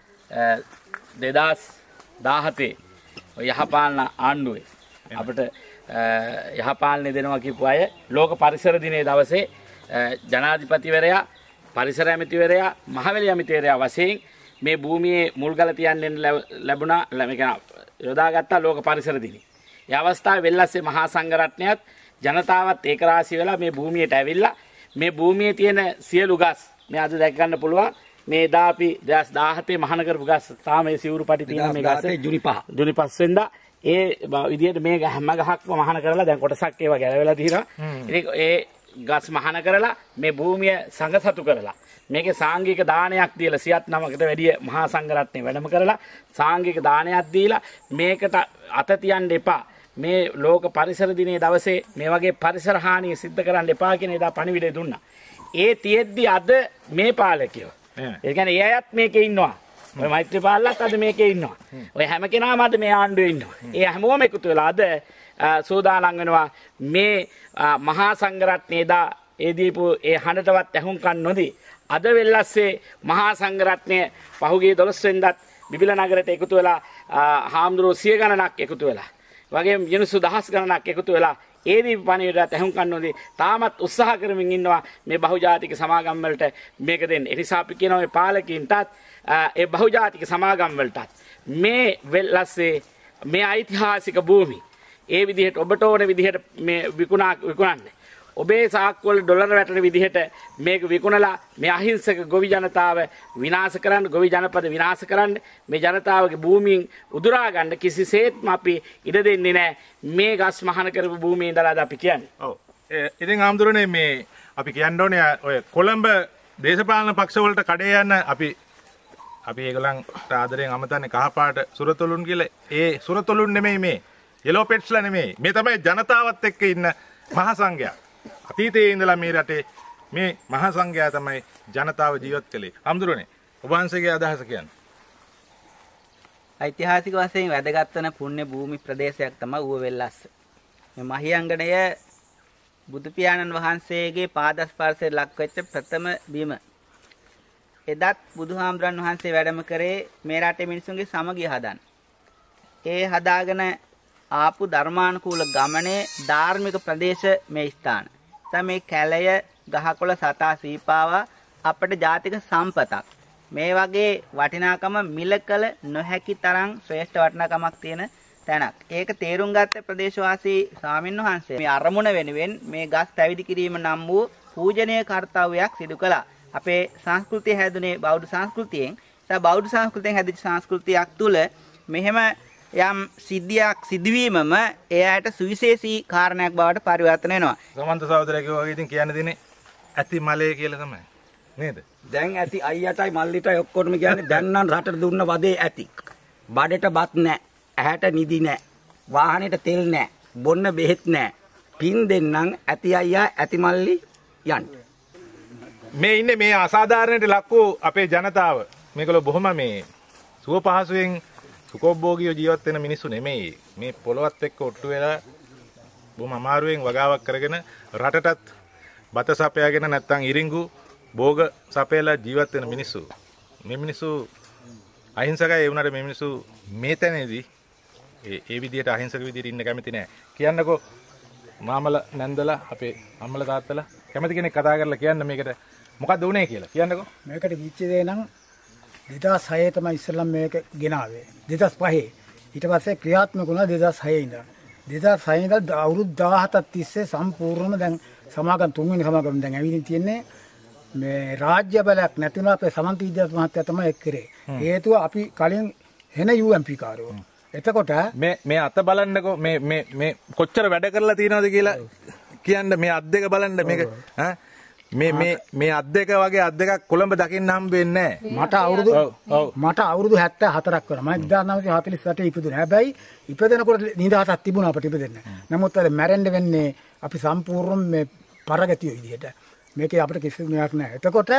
2017 යහපාලන ආණ්ඩුවේ අපිට යහපාලනය දෙනවා කියපු අය ලෝක පරිසර දිනයේ දවසේ ජනාධිපතිවරයා පරිසර ඇමතිවරයා මහවැලි ඇමතිවරයා වශයෙන් මේ භූමියේ මුල්ගල තියන්න ලැබුණා මේක යොදාගත්තා ලෝක පරිසර දිනේ. ඒ අවස්ථාවේ වෙල්ලස්සේ මහා සංඝරත්නයත් ජනතාවත් ඒකරාශී වෙලා මේ භූමියට ඇවිල්ලා මේ භූමියේ තියෙන සියලු ගස් මේ අද දැක ගන්න පුළුවන් මේ එදා අපි 2017 මහාන කරපු ගස් තාම මේ සිවුරු පටි තියෙන මේ ගස් ජුනි 5 වෙනිදා ඒ විදිහට මේ හැම ගහක්ම මහාන කරලා දැන් කොටසක් ඒවා ගැලවෙලා තියෙනවා. ඉතින් ඒ ගස් මහාන කරලා මේ භූමිය සංඝසතු කරලා මේකේ සාංගික දානයක් දීලා 99කට වැඩිය මහා සංඝරත්නය වැඩම කරලා සාංගික දානයක් දීලා මේකට අත තියන්න එපා. මේ ලෝක පරිසර දිනේ දවසේ මේ වගේ පරිසර හානිය සිද්ධ කරන්න එපා කියන එදා පණිවිඩය දුන්නා. ඒ තියෙද්දි අද මේ පාලකයෝ ඒ කියන්නේ ඒ අයත් මේකේ ඉන්නවා. ඔය මෛත්‍රීපාලත් අද මේකේ ඉන්නවා. ඔය හැම කෙනාම අද මේ ආණ්ඩුවේ ඉන්නවා. ඒ හැමෝම එකතු වෙලා අද සෝදානම් වෙනවා මේ මහා සංඝරත්නයේ දා ඒ දීපු ඒ හඬටවත් ඇහුම්කන් නොදී අද වෙල්ලස්සේ මහා සංඝරත්නය පහුගිය 12 වෙනිදාත් බිබිල නගරයට එකතු වෙලා හාමුදුරුවෝ 100 ගණනක් එකතු වෙලා වගේ මිනිස්සු දහස් ගණනක් එකතු වෙලා ඒ දීප පණිවිඩයට ඇහුම්කන් නොදී තාමත් උත්සාහ කරමින් ඉන්නවා මේ බහුජාතික සමාගම් වලට මේක දෙන්න. ඒ නිසා අපි කියනවා මේ පාලකීන්ටත් ඒ බහුජාතික සමාගම් වලටත් මේ වෙල්ලස්සේ මේ ඓතිහාසික භූමි ඒ විදිහට ඔබට ඕන විදිහට මේ විකුණන්න. ඔබේ සාක්කුවල ඩොලර් වැටෙන විදිහට මේක විකුණලා මේ අහිංසක ගොවි ජනතාව විනාශ කරන්න, ගොවි ජනපද විනාශ කරන්න, මේ ජනතාවගේ භූමියෙන් උදුරා ගන්න කිසිසේත්ම අපි ඉඩ දෙන්නේ නැහැ. මේ ගස් මහන කරපු භූමියේ ඉඳලාද අපි කියන්නේ. ඔව්. ඉතින් ආම්දුරනේ මේ අපි කියන්න ඕනේ ඔය කොළඹ දේශපාලන පක්ෂ වලට කඩේ යන අපි ඒගොල්ලන්ට ආදරයෙන් අමතන්නේ කහපාට සුරතොලුන් කියලා. ඒ සුරතොලුන් නෙමෙයි මේ. යෙලෝ පෙට්ස්ලා නෙමෙයි. මේ තමයි ජනතාවත් එක්ක ඉන්න මහා සංඝයා. අතීතයේ ඉඳලා මේ රටේ මේ මහා සංඝයා තමයි ජනතාව ජීවත් කළේ. ආම්දුරනේ ඔබ වහන්සේගේ අදහස කියන්නේ. ඓතිහාසික වශයෙන් වැදගත් වන පුණ්‍ය භූමි ප්‍රදේශයක් තමයි ඌවැල්ලස්ස. මේ මහියංගණය බුදු පියාණන් වහන්සේගේ පාද ස්පර්ශයට ලක් වෙච්ච ප්‍රථම බිම. එදත් බුදුහාමුදුරන් වහන්සේ වැඩම කරේ මේ රටේ මිනිසුන්ගේ සමගිය හදන්න. ඒ හදාගෙන ආපු ධර්මානුකූල ගමනේ ධාර්මික ප්‍රදේශ මේ ස්ථාන. මේ කැලය ගහකොළ සතා සීපාවා අපට ජාතික සම්පතක්. මේ වගේ වටිනාකම මිල කළ නොහැකි තරම් ශ්‍රේෂ්ඨ වටිනාකමක් තියෙන තැනක්. ඒක තේරුම් ගත්ත ප්‍රදේශවාසී ස්වාමින් වහන්සේ මේ අරමුණ වෙනුවෙන් මේ ගස් පැවිදි කිරීම නම් වූ පූජනීය කර්තව්‍යයක් සිදු කළා. අපේ සංස්කෘතිය හැදුනේ බෞද්ධ සංස්කෘතියෙන්. ඒ බෞද්ධ සංස්කෘතියෙන් හැදිච්ච සංස්කෘතියක් තුල මෙහෙම යම් සිද්ධියක් සිදුවීමම එයාට සුවිශේෂී කාරණයක් බවට පරිවර්තන වෙනවා. සමන්ත සහෝදරයා කිව්වා වගේ ඉතින් කියන්න දෙන්නේ ඇති මලේ කියලා තමයි. නේද? දැන් ඇති අයියටයි මල්ලිටයි ඔක්කොටම කියන්නේ දැන් නම් රටට දුන්න වදේ ඇති. බඩට බත් නැහැ, ඇහැට නිදි නැහැ, වාහනේට තෙල් නැහැ, බොන්න බෙහෙත් නැහැ. පින් දෙන්නම් ඇති අයියා ඇති මල්ලි යන්න. මේ ඉන්නේ මේ අසාධාරණයට ලක් වූ අපේ ජනතාව. මේගොල්ලෝ බොහොම මේ සුව පහසුවෙන් සුඛෝභෝගීව ජීවත් වෙන මිනිස්සු නෙමෙයි. මේ පොළොවත් එක්ක ඔට්ටු වෙලා බොහොම අමාරුවෙන් වගාවක් කරගෙන රටටත් බත සපයාගෙන නැත්තම් ඉරිඟු භෝග සපයලා ජීවත් වෙන මිනිස්සු. මේ මිනිස්සු අහිංසකයි. ඒ වුණාට මේ මිනිස්සු මේ තැනේදී ඒ විදිහට අහිංසක විදිහට ඉන්න කැමති නෑ. කියන්නකෝ මාමල නැන්දලා අපේ අම්මලා තාත්තලා කැමති කෙනෙක් කතා කරලා කියන්න මේකට මොකක්ද උනේ කියලා. කියන්නකෝ. මේකට විච්ච දේ නම් 2006 තමයි ඉස්සෙල්ලම මේක ගෙනාවේ. 2005 ඊට පස්සේ ක්‍රියාත්මක වුණා 2006 ඉඳන්. 2006 ඉඳන් අවුරුදු 17ක් තිස්සේ සම්පූර්ණම දැන් සමාගම් තුන්වෙනි සමාගම දැන් ඇවිදින් තියන්නේ මේ රාජ්‍ය බලයක් නැතිනම් අපේ සමන්ත විද්‍යාත් මහත්තයා තමයි එක් කරේ. හේතුව අපි කලින් හෙන UMP කාරයෝ. එතකොට මේ අත බලන්නකෝ මේ කොච්චර වැඩ කරලා තියෙනවද කියලා කියන්න මේ අත් දෙක බලන්න මේක ඈ මේ අත් දෙක වගේ අත් දෙකක් කොළඹ දකින්න හම්බ වෙන්නේ නැහැ. මට අවුරුදු 74ක් වෙනවා. මම 1948 ඉපදුණා. හැබැයි ඉපදෙනකොට නිදහසක් තිබුණා අපිට ඉපදෙන්න. නමුත් අර මැරෙන්න වෙන්නේ අපි සම්පූර්ණ මේ පරගතිය විදිහට. මේකේ අපිට කිසිම මෙයක් නැහැ. එතකොට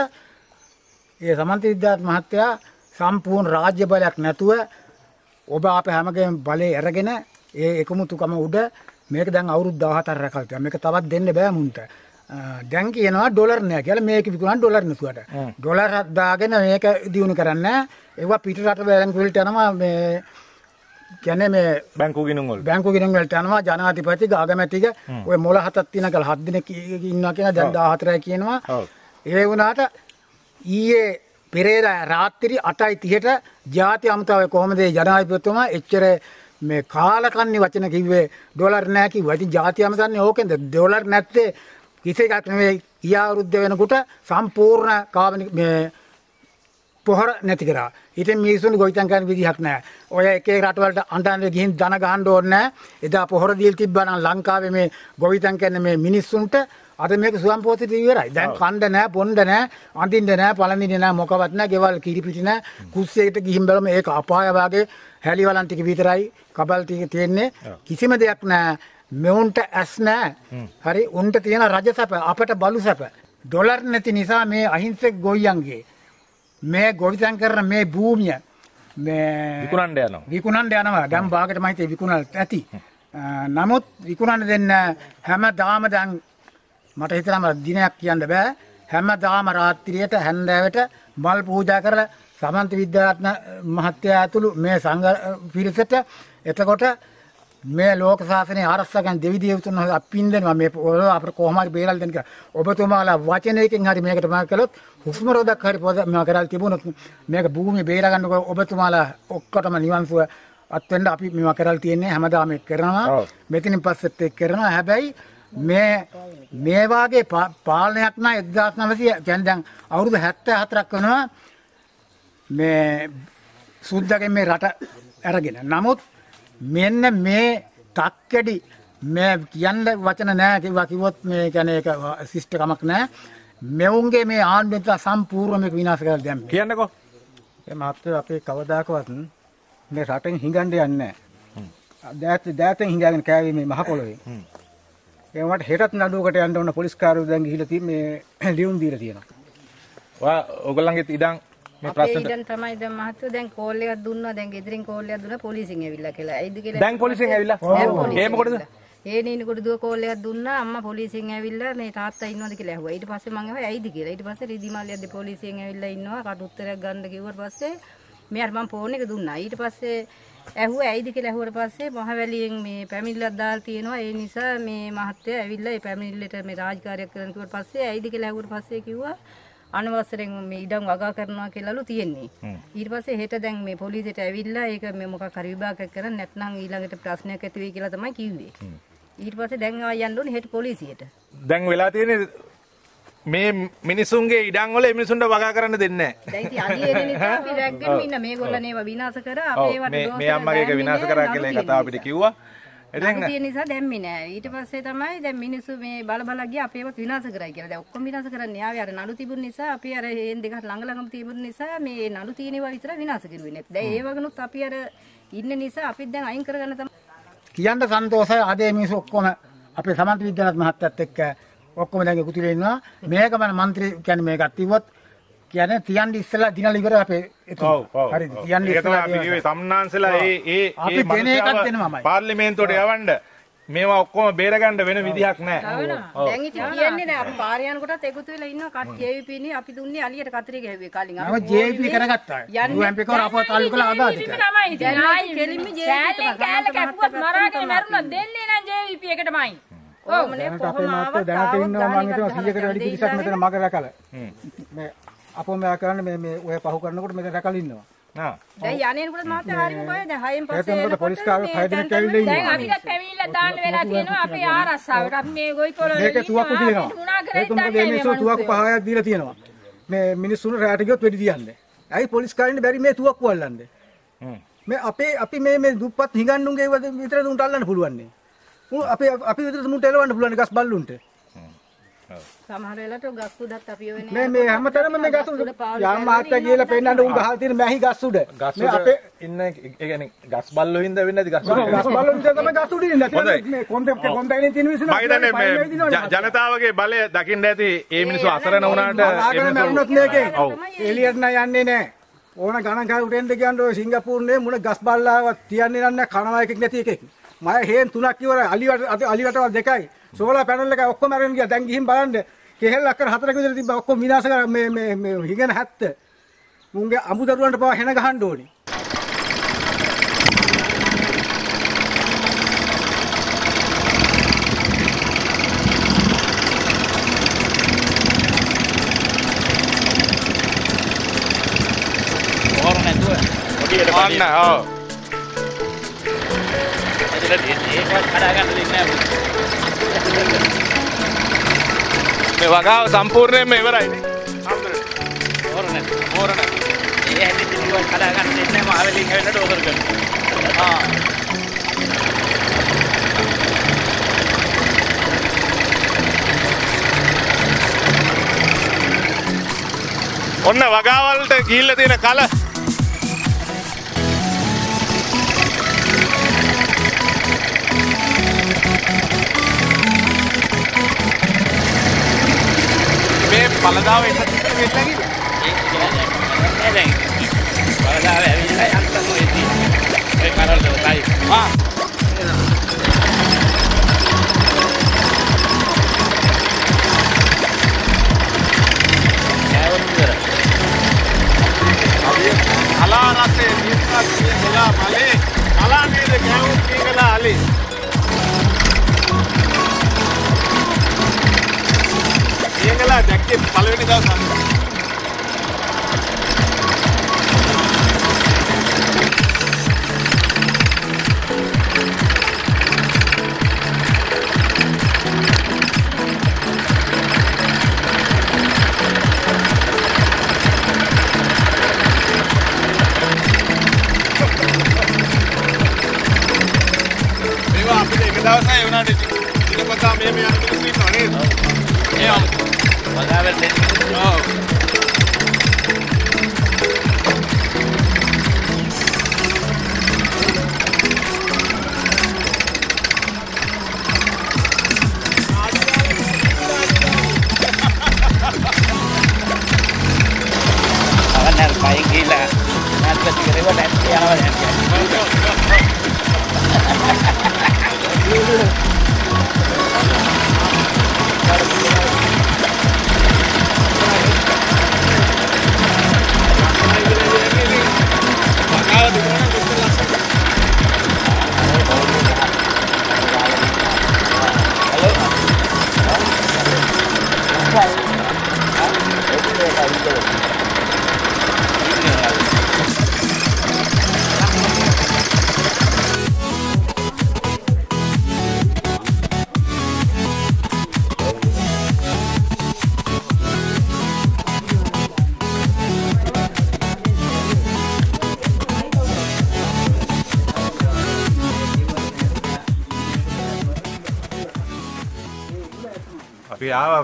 ඒ සමන්ත විද්‍යාත් මහත්තයා සම්පූර්ණ රාජ්‍ය බලයක් නැතුව ඔබ අපේ හැමගේම බලේ අරගෙන ඒ එකමුතුකම උඩ මේක දැන් අවුරුදු 14 රැකලා තියෙනවා. මේක තවත් දෙන්න බෑ මුන්ට. දැන් කියනවා ඩොලර් නෑ කියලා. මේක විකුණන ඩොලර් නැතුවට. ඩොලර් දාගෙන මේක දිනු කරන්නේ. ඒවා පිට රට බැංකු වලට යනවා මේ කියන්නේ මේ බැංකු ගිණුම් වලට යනවා ජනාධිපති අගමැතික ඔය මොළ හතක් තියෙන කල 7 දිනක් ඉන්නවා කියන දැන් 14යි කියනවා. ඒ වුණාට ඊයේ පෙරේදා රාත්‍රී 8:30ට ජාති අමුතාවේ කොහොමද ජනාධිපතිතුමා එච්චර මේ කාලකන්ණි වචන කිව්වේ ඩොලර් නෑ කිව්වා. ඉතින් ජාති අමුතන්නේ ඕකෙන්ද ඩොලර් නැත්තේ කිසි එකක් නෙවෙයි. ඊය අවුරුද්ද වෙනකොට සම්පූර්ණ කාබනික මේ පොහොර නැති කරා. ඉතින් මිනිසුන් ගොවිතැන් කරන විදිහක් නැහැ. ඔය එක එක රටවලට අඬන්නේ ගිහින් ධන ගහන්න ඕනේ නැහැ. එදා පොහොර දීලා තිබ්බා නම් ලංකාවේ මේ ගොවිතැන් කරන මේ මිනිස්සුන්ට අද මේක සුවම්පෝසිත ඉවරයි. දැන් කණ්ඩ නැහැ, බොණ්ඩ නැහැ, අඳින්න නැහැ, පළඳින්න නැහැ, මොකවත් නැහැ, ගෙවල් කිරිපිටි නැහැ. කුස්සියකට ගිහින් බලමු ඒක අපාය වාගේ හැලි වලන් ටික විතරයි, කබල් ටික තියෙන්නේ. කිසිම දෙයක් නැහැ. මෙවුන්ට ඇස් නැහැ. හරි උන්ට තියෙන රජසැප අපට බලු සැප. ඩොලර් නැති නිසා මේ අහිංසක ගොයියන්ගේ මේ ගොවිතැන් කරන මේ භූමිය මේ විකුණන්න යනවා. දැන් භාගයට මම හිතේ විකුණන්න ඇති. නමුත් විකුණන්න දෙන්න හැමදාම දැන් මට හිතනවා දිනයක් කියන්න බෑ. හැමදාම රාත්‍රියට හැන්දෑවට මල් පූජා කරලා සමන්ත විද්‍යාරත්න මහත්තයා ඇතුළු මේ සංඝ පිරිසට එතකොට මේ ලෝක ශාසනය ආරක්ෂා කරන දෙවි දේවතුන් අපින් දෙනවා මේ අපිට කොහොම හරි බේරලා දෙන්න කියලා. ඔබතුමාලා වචනයකින් හරි මේකට මම කළොත් හුස්ම රෝදක් හරි මම කරලා තිබුණොත් මේක භූමිය බේරා ගන්නකොට ඔබතුමාලා ඔක්කොටම නිවන් සුව අත් වෙන්න අපි මේවා කරලා තියෙන්නේ හැමදාම ඒක කරනවා. මෙතනින් පස්සෙත් ඒක කරනවා. හැබැයි මේ වාගේ පාලනයක් නා 1900 කියන්නේ දැන් අවුරුදු 74ක් වෙනවා මේ සුද්ධගෙන් මේ රට අරගෙන. නමුත් මෙන්න මේ තක්කඩි මේ කියන්න වචන නැහැ කිව්වොත් මේ කියන්නේ ඒක ශිෂ්ටකමක් නැහැ. මෙවුන්ගේ මේ ආණ්ඩුව සම්පූර්ණ මේක විනාශ කරලා දැම්මේ. කියන්නකෝ. ඒ මාත්‍ර අපේ කවදාකවත් මේ රටෙන් හිඟන්න යන්නේ නැහැ. දෑතෙන් හිඟාගෙන කෑවේ මේ මහ පොළොවේ. ඒ වුණාට හෙටත් නඩුවකට යන්න ඕන පොලිස් කාර්යෝ දැන් ගිහිල්ලා මේ ලියුම් දීලා තියෙනවා. ඔයගොල්ලන්ගේ ඉඩම් මේ ප්‍රශ්න දැන් තමයි දැන් මහත්තයෝ දැන් කෝල් එකක් දුන්නා දැන් ගෙදරින් කෝල් එකක් දුන්නා පොලිසියෙන් ඇවිල්ලා කියලා. ඇයිද කියලා. දැන් පොලිසියෙන් ඇවිල්ලා. ඒ මොකටද? ඒ නීනකොට දුව කෝල් එකක් දුන්නා අම්මා පොලිසියෙන් ඇවිල්ලා මේ තාත්තා ඉන්නවද කියලා ඇහුවා. ඊට පස්සේ මං ඇහුවා ඇයිද කියලා. ඊට පස්සේ රිදිමාලියද්දී පොලිසියෙන් ඇවිල්ලා ඉන්නවා කට උත්තරයක් ගන්න කිව්වට පස්සේ මෙයාට මං ෆෝන් එක දුන්නා. ඊට පස්සේ ඇහුවා ඇයිද කියලා ඇහුවට පස්සේ මහවැලියෙන් මේ පැමිණිල්ලක් දාලා තියෙනවා. ඒ නිසා මේ මහත්තයා ඇවිල්ලා ඒ පැමිණිල්ලට මේ රාජකාරියක් කරන්න කිව්වට පස්සේ ඇයිද කියලා ඇහුවට පස්සේ කිව්වා අනවසරෙන් මේ ඉඩම් වගා කරනවා කියලාලු තියෙන්නේ. ඊට පස්සේ හෙට දැන් මේ පොලිසියට ඇවිල්ලා ඒක මේ මොකක් හරි විභාගයක් කරන්න නැත්නම් ඊළඟට ප්‍රශ්නයක් ඇති වෙයි කියලා තමයි කිව්වේ. ඊට පස්සේ දැන් ආව යන්න ඕනේ හෙට පොලිසියට. දැන් වෙලා තියෙන්නේ මේ මිනිසුන්ගේ ඉඩම් වල මිනිසුන්ට වගා කරන්න දෙන්නේ නැහැ. දැන් ඉතින් අලියේ නිසා අපි රැග්ගෙන ඉන්න මේගොල්ලන් ඒවා විනාශ කරා අපේ වට මේ අම්මගේ ඒක විනාශ කරා කියලා ඒ කතාව අපිට කිව්වා. ඉතින් ඒ නිසා දැම්මේ නෑ. ඊට පස්සේ තමයි දැන් මිනිස්සු මේ බල ගියා අපේවත් විනාශ කරයි කියලා. දැන් ඔක්කොම විනාශ කරන්නේ ආවේ අර නඩු තිබුණ නිසා අපි අර හේන් දෙකක් ළඟම තිබුණ නිසා මේ නඩු තියෙනවා විතර විනාශ කරුවේ නැත්. දැන් ඒ වගනුත් අපි අර ඉන්න නිසා අපිත් දැන් අයින් කරගන්න තමයි කියන්න සන්තෝෂයි. අද මිනිස්සු ඔක්කොම අපේ සමන්ත විද්‍යාලත් මහත්තයත් එක්ක ඔක්කොම දැන් කුටිලේ ඉන්නවා. මේක මම മന്ത്രി කියන්නේ මේකත් තිබ්බොත් කියන්නේ තියන්නේ ඉස්සලා දිනලා ඉවර අපේ ඔව් හරිද තියන්නේ ඉස්සලා අපි කිව්වේ සම්මානසලා අපි දෙන එකක් දෙනවාමයි පාර්ලිමේන්තුවට යවන්න මේවා ඔක්කොම බේරගන්න වෙන විදිහක් නැහැ. දැන් ඉතින් කියන්නේ නැහැ අපි පාර යනකොටත් එකතු වෙලා ඉන්නවා කට් JVP නේ අපි දුන්නේ අලියට කතරේ ගැහුවේ කලින් අපි JVP කරගත්තා. UMP කවර අපව තාලු කළා ආදාදිට. තමයි ඉතින් ආයි කෙලින්ම JVP කෑල්ල කැපුවත් මරාගෙන මැරුණා දෙන්නේ නම් JVP එකටමයි. ඔව් මනේ කොහොම ආවත් දැනට ඉන්නවා මම හිතනවා 100කට වැඩි පිරිසක් මෙතන මග රැකලා. මේ අපෝ මෙයා කරන්නේ මේ ඔය පහු කරනකොට මෙතන රැකලා ඉන්නවා. දැන් යන්නේනකොට මාත් හරියම බය දැන් හයෙන් පස්සේ එතකොට පොලිස් කාර්යය 6 දිනක් ඇවිල්ලා ඉන්නවා. දැන් අපිට පැමිණිලා දාන්න වෙලා තියෙනවා අපේ ආරස්සාවට. අපි මේ ගොයිකොළ මේක තුවක්කු දිනනවා. ඒකම දෙමිනිස්සු තුවක්කු 5ක් දීලා තියෙනවා. මේ මිනිස්සුන් රැට ගියොත් වෙඩි තියන්නේ. ඇයි පොලිස් කාර්යනේ බැරි මේ තුවක්කු අල්ලන්නේ? මේ අපි මේ දුප්පත් හිඟන්නුන්ගේ විතර දුන්ට අල්ලන්න පුළුවන් නේ. අපි විතර මුන්ට එලවන්න පුළුවන් ගස් බල්ලුන්ට. සමහර වෙලාවට ගස් උඩත් අපි වෙන්නේ මේ හැමතැනම මේ ගස් උඩ යාම් මාත්‍යා කියලා පෙන්නන්න උන් ගහලා තියෙන මැහි ගස් උඩ. මේ අපේ ඉන්න ඒ කියන්නේ ගස් බල්ලෝ හින්දා වෙන්නේ නැති ගස් උඩ. ගස් බල්ලෝ නිසා තමයි ගස් උඩ ඉන්නේ. මේ කොන්දේනේ තියෙන විශ්න. මම හිතන්නේ මේ ජනතාවගේ බලය දකින්න ඇති ඒ මිනිස්සු අසරණ වුණාට ඒ මිනිස්සු මේකේ එළියට නෑ යන්නේ නෑ. ඕන ගණන් ගාලා උටෙන්ද කියන්නේ ඔය සිංගප්පූරුනේ මුණ ගස් බල්ලාවක් තියන්නේ නැහැ කනවා එකක් නැති එකෙක්. මම හේන් 3ක් ඉවරයි අලිවටවල් 2යි. සෝලා පැනල් එක ඔක්කොම අරගෙන ගියා. දැන් ගිහින් බලන්න කෙහෙල් අක්කර 4ක විතර තිබ්බා ඔක්කොම විනාශ කරා මේ හිඟන 70. මුන්ගේ අමුදරුවන්ට පවා හෙන ගහන්න ඕනේ. ඕර නැතුව ඔඩියට අන්න ඔව් ඒකවත් කඩා ගන්න දෙන්නේ නැහැ. මේ වගාව සම්පූර්ණයෙන්ම ඉවරයි නේ. ඕර නැතුව ඒ හැටි දිනුවත් කඩා ගන්න දෙන්නේ නැහැ. මහවැලින් හැවෙන්න ඩෝසර් කරනවා. ඔන්න වගාවල්ට ගිහිල්ලා තියෙන කල මේ පළදාව එන්න වෙන්න කිව්වේ. ඒක කියන්නේ දැන් බලදාව ඇවිල්ලා යන්තම් ඔය තියෙන්නේ. ඒ කරල් දෙවයි. අලා රසේ නිස්සක් කියලා මලේ අලා නේද ගෑවුම් කියලා අලේ දවසයි උනාට ඉතිපතා මේ යන මිනිස්සු ඉන්නවා නේද? ඒවම. වගාවෙන් දෙන්න. ඔව්. Kain gila. Nanti kira-kira nanti yang apa අපි ආවා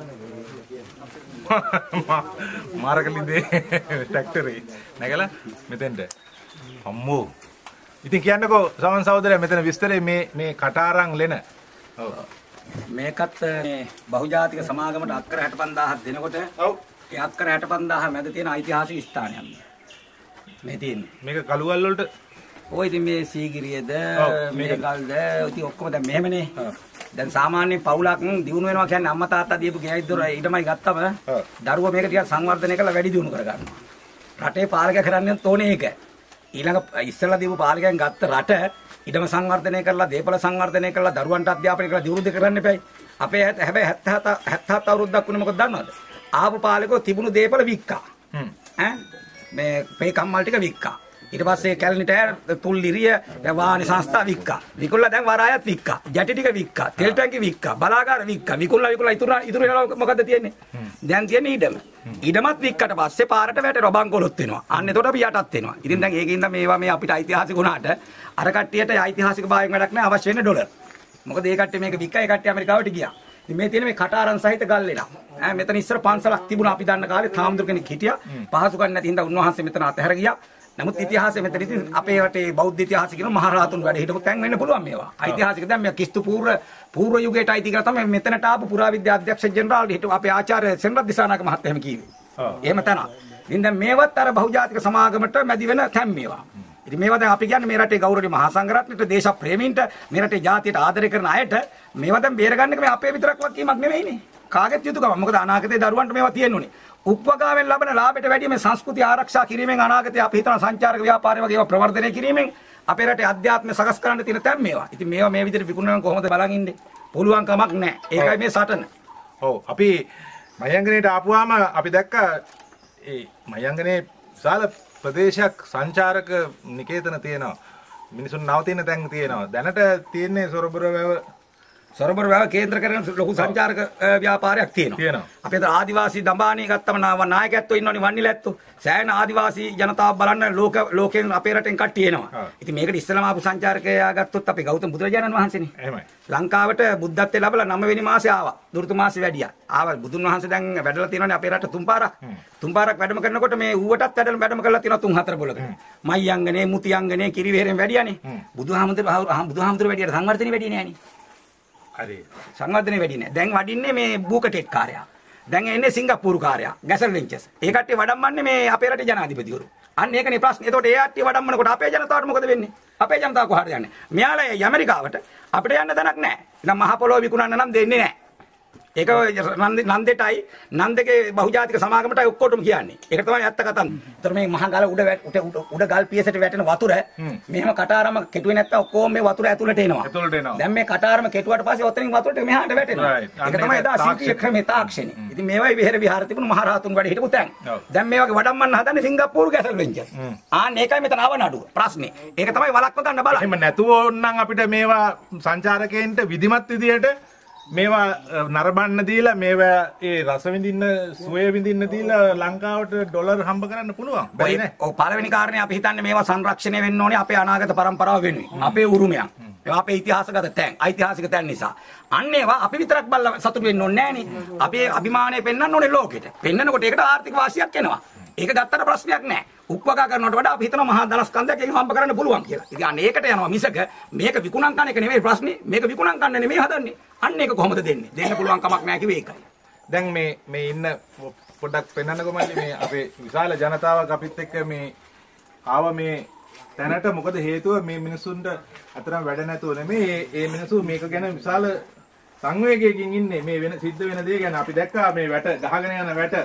මාරකලින්දේ ට්‍රැක්ටරේ නැගලා මෙතෙන්ට අම්මෝ ඉතින් කියන්නකෝ සමන් සහෝදරයා මෙතන විස්තරේ මේ කටාරම් ලෙන ඔව් මේකත් මේ බහුජාතික සමාගමට අක්කර 65000ක් දෙනකොට ඔව් ඒ අක්කර 65000 මැද තියෙන ඓතිහාසික ස්ථානයක් මේ තියෙන්නේ මේක කළුගල් වලට ඔය ඉතින් මේ සීගිරියද මේ ගල්ද ඉතින් ඔක්කොම දැන් මෙහෙමනේ දැන් සාමාන්‍ය පවුලක් දිනු වෙනවා කියන්නේ අම්මා තාත්තා දීපු ගෙයි දොර ඊටමයි ගත්තම දරුවා මේක ටිකක් සංවර්ධනය කරලා වැඩි දියුණු කරගන්නවා. රටේ පාලකයා කරන්නේ තෝනේ ඒක. ඊළඟ ඉස්සෙල්ලා දීපු පාලකයන් ගත්ත රට ඊටම සංවර්ධනය කරලා දේපල සංවර්ධනය කරලා දරුවන්ට අධ්‍යාපනය කරලා දියුණු කරන්න එපයි. අපේ හැබැයි 77 අවුරුද්දක් වුණේ මොකද දන්නවද? ආපු පාලකෝ තිබුණු දේපල වික්කා. මේ මේ කම්මල් ටික වික්කා. ඊට පස්සේ කැලණිට තුල්ලිරිය වාහන සංස්ථා වික්කා. විකුල්ලා දැන් වරායත් වික්කා. ජැටි ටික වික්කා. තෙල් ටැංකි වික්කා. බලාගාර වික්කා. විකුල්ලා ඉතුරු වෙනවා මොකද්ද තියෙන්නේ? දැන් තියෙන්නේ ඊඩම. ඊඩමත් වික්කට පස්සේ පාරට වැටෙනවා බංකොලොත් වෙනවා. අන්න එතකොට අපි යටත් වෙනවා. ඉතින් දැන් ඒකින්ද මේවා මේ අපිට ඓතිහාසික වුණාට අර කට්ටියට ඓතිහාසික භාවයෙන් වැඩක් නැහැ අවශ්‍ය වෙන්නේ ඩොලර්. මොකද ඒ කට්ටිය මේක වික්කා ඒ කට්ටිය ඇමරිකාවට ගියා. ඉතින් මේ තියෙන මේ කටාරම් සහිත ගල් වෙලා. මෙතන ඉස්සර පන්සලක් තිබුණා අපි දන්න කාලේ තාම්දුර කෙනෙක් හිටියා. පහසුකම් නැති හින්දා උන්වහන්සේ මෙතන අතහැර ගියා. නමුත් ඉතිහාසයේ මෙතන ඉතින් අපේ රටේ බෞද්ධ ඉතිහාසය කියන මහරහතුන් වැඩ හිටපු තැන් වෙන්න පුළුවන් මේවා. ඓතිහාසික දැන් මේ කිස්තු පූර්ව යුගයට අයිති කියලා තමයි මෙතනට ආපු පුරාවිද්‍යා අධ්‍යක්ෂ ජෙනරාල් හිටපු අපේ ආචාර්ය සෙන්රත් දිසානායක මහත්තයා එහෙම කිව්වේ. එහෙම තැන. ඉතින් දැන් මේවත් අර බහුජාතික සමාගමට මැදි වෙන තැන් මේවා. ඉතින් මේවා දැන් අපි කියන්නේ මේ රටේ ගෞරවනීය මහා සංඝරත්නයට දේශ ප්‍රේමීන්ට මේ රටේ ජාතියට ආදරය කරන අයට මේවා දැන් බේරගන්න එක මේ අපේ විතරක් වගකීමක් නෙවෙයිනේ. කාගෙත් යුතුයකම. මොකද අනාගතේ දරුවන්ට මේවා තියෙන්නුනේ. උපවගාවෙන් ලබන ලාභයට වැඩිය මේ සංස්කෘතිය ආරක්ෂා කිරීමෙන් අනාගතේ අපි හිතන සංචාරක ව්‍යාපාරය වගේ ඒවා ප්‍රවර්ධනය කිරීමෙන් අපේ රටේ අධ්‍යාත්මය සකස් කරන්න තියෙන තැන් මේවා. ඉතින් මේවා මේ විදිහට විකුණනම කොහොමද බලන් ඉන්නේ? පුළුවන් කමක් නැහැ. ඒකයි මේ සටන. ඔව් අපි මයංගනේට ආපුවාම අපි දැක්ක ඒ මයංගනේ විශාල ප්‍රදේශයක් සංචාරක නිකේතන තියෙනවා. මිනිසුන් නවතින තැන් තියෙනවා. දැනට තියෙන්නේ සොරබර වැව කේන්ද්‍ර කරගෙන ලොකු සංචාරක ව්‍යාපාරයක් තියෙනවා. අපේ ආදිවාසී දඹාණිය ගත්තම නායකයන්තෝ ඉන්නවනේ වන්නිලැත්තෝ. සෑහෙන ආදිවාසී ජනතාව බලන්න ලෝකෙන් අපේ රටෙන් කට්ටිය එනවා. ඉතින් මේකට ඉස්සලම ආපු සංචාරකයා ගත්තොත් අපේ ගෞතම බුදුරජාණන් වහන්සේනේ. එහෙමයි. ලංකාවට බුද්ධත්වයට ලැබලා 9 වෙනි මාසේ ආවා. දුර්තු මාසේ වැඩියා. ආවා බුදුන් වහන්සේ දැන් වැඩලා තියෙනවානේ අපේ රට තුන් පාරක්. තුන් පාරක් වැඩම කරනකොට මේ ඌවටත් වැඩම කරලා තියෙනවා 3-4 බොලකට. මයියංගනේ, මුතියංගනේ, කිරිවෙහෙරෙන් වැඩියානේ. බුදුහාමුදුර වැඩියට සංවර්ධනෙ වැඩි නෑනේ. හරි. සංවර්ධනෙ වැඩි නෑ. දැන් වඩින්නේ මේ බූකටෙක් කාර්යයා. දැන් එන්නේ සිංගප්පූරු කාර්යයා. ගැසල් වෙන්චර්ස්. ඒ කට්ටිය වඩම්මන්නේ මේ අපේ රටේ ජනාධිපතිවරු. අන්න ඒකනේ ප්‍රශ්නේ. එතකොට ඒ කට්ටිය වඩම්මනකොට අපේ ජනතාවට මොකද වෙන්නේ? අපේ ජනතාව කොහාටද යන්නේ? මෙයාලා ඇමරිකාවට අපිට යන්න දණක් නෑ. ඉතින් මහ පොළොව විකුණන්න නම් දෙන්නේ නෑ. ඒක නන්දෙටයි නන්දගේ බහුජාතික සමාගමටයි ඔක්කොටම කියන්නේ. ඒක තමයි ඇත්ත කතාව. ඒතර මේ මහා ගල උඩ ගල් පියසට වැටෙන වතුර මෙහෙම කටාරම කෙටුවේ නැත්තම් ඔක්කොම මේ වතුර ඇතුළට එනවා. දැන් මේ කටාරම කෙටුවට පස්සේ ඔතනින් වතුරට මෙහාට වැටෙනවා. ඒක තමයි එදා සීටි ක්‍රමේ තාක්ෂණය. ඉතින් මේවයි විහෙර විහාර තිබුණු මහා රහතුන් වැඩ හිටපු තැන්. දැන් මේ වගේ වඩම්මන්න හදන්නේ සිංගප්පූරු ගැසල් වෙන්චර්ස්. ආන්න ඒකයි මෙතන අවනඩුව. ප්‍රශ්නේ. ඒක තමයි වලක්ව ගන්න බලන්න. එහෙම නැතුව ඕනනම් අපිට මේවා සංචාරකයන්ට විධිමත් විදියට මේවා නරඹන්න දීලා මේවා ඒ රස විඳින්න සුවය විඳින්න දීලා ලංකාවට ඩොලර් හම්බ කරන්න පුළුවන්. බැරි නේ. ඔව් පළවෙනි කාරණේ අපි හිතන්නේ මේවා සංරක්ෂණය වෙන්න ඕනේ අපේ අනාගත පරම්පරාව වෙනුවෙන්. අපේ උරුමයන්. ඒවා අපේ ඉතිහාසගත තැන්, ඓතිහාසික තැන් නිසා. අන්න ඒවා අපි විතරක් බලලා සතුටු වෙන්න ඕනේ නෑනේ. අපේ අභිමානය පෙන්වන්න ඕනේ ලෝකෙට. පෙන්නනකොට ඒකට ආර්ථික වාසියක් එනවා. ඒක ගත්තට ප්‍රශ්නයක් නෑ. උප්පකා කරනවට වඩා අපි හිතනවා මහා ධනස්කන්ධයක් ඒක හම්බ කරන්න පුළුවන් කියලා. ඉතින් අන්න ඒකට යනවා මිසක මේක විකුණන් කන එක නෙමෙයි ප්‍රශ්නේ. මේක විකුණන් කන්න නෙමෙයි හදන්නේ. අන්න ඒක කොහොමද දෙන්නේ? දෙන්න පුළුවන් කමක් නෑ කිව්වේ ඒකයි. දැන් මේ ඉන්න පොඩ්ඩක් පෙන්වන්නකෝ මල්ලි මේ අපේ විශාල ජනතාවක් අපිත් එක්ක මේ ආව මේ තැනට මොකද හේතුව මේ මිනිසුන්ට අතරම වැඩ නැතුව නෙමෙයි ඒ මිනිස්සු මේක ගැන විශාල සංවේගයකින් ඉන්නේ මේ වෙන සිද්ධ වෙන දේ ගැන අපි දැක්කා මේ වැට ගහගෙන යන වැට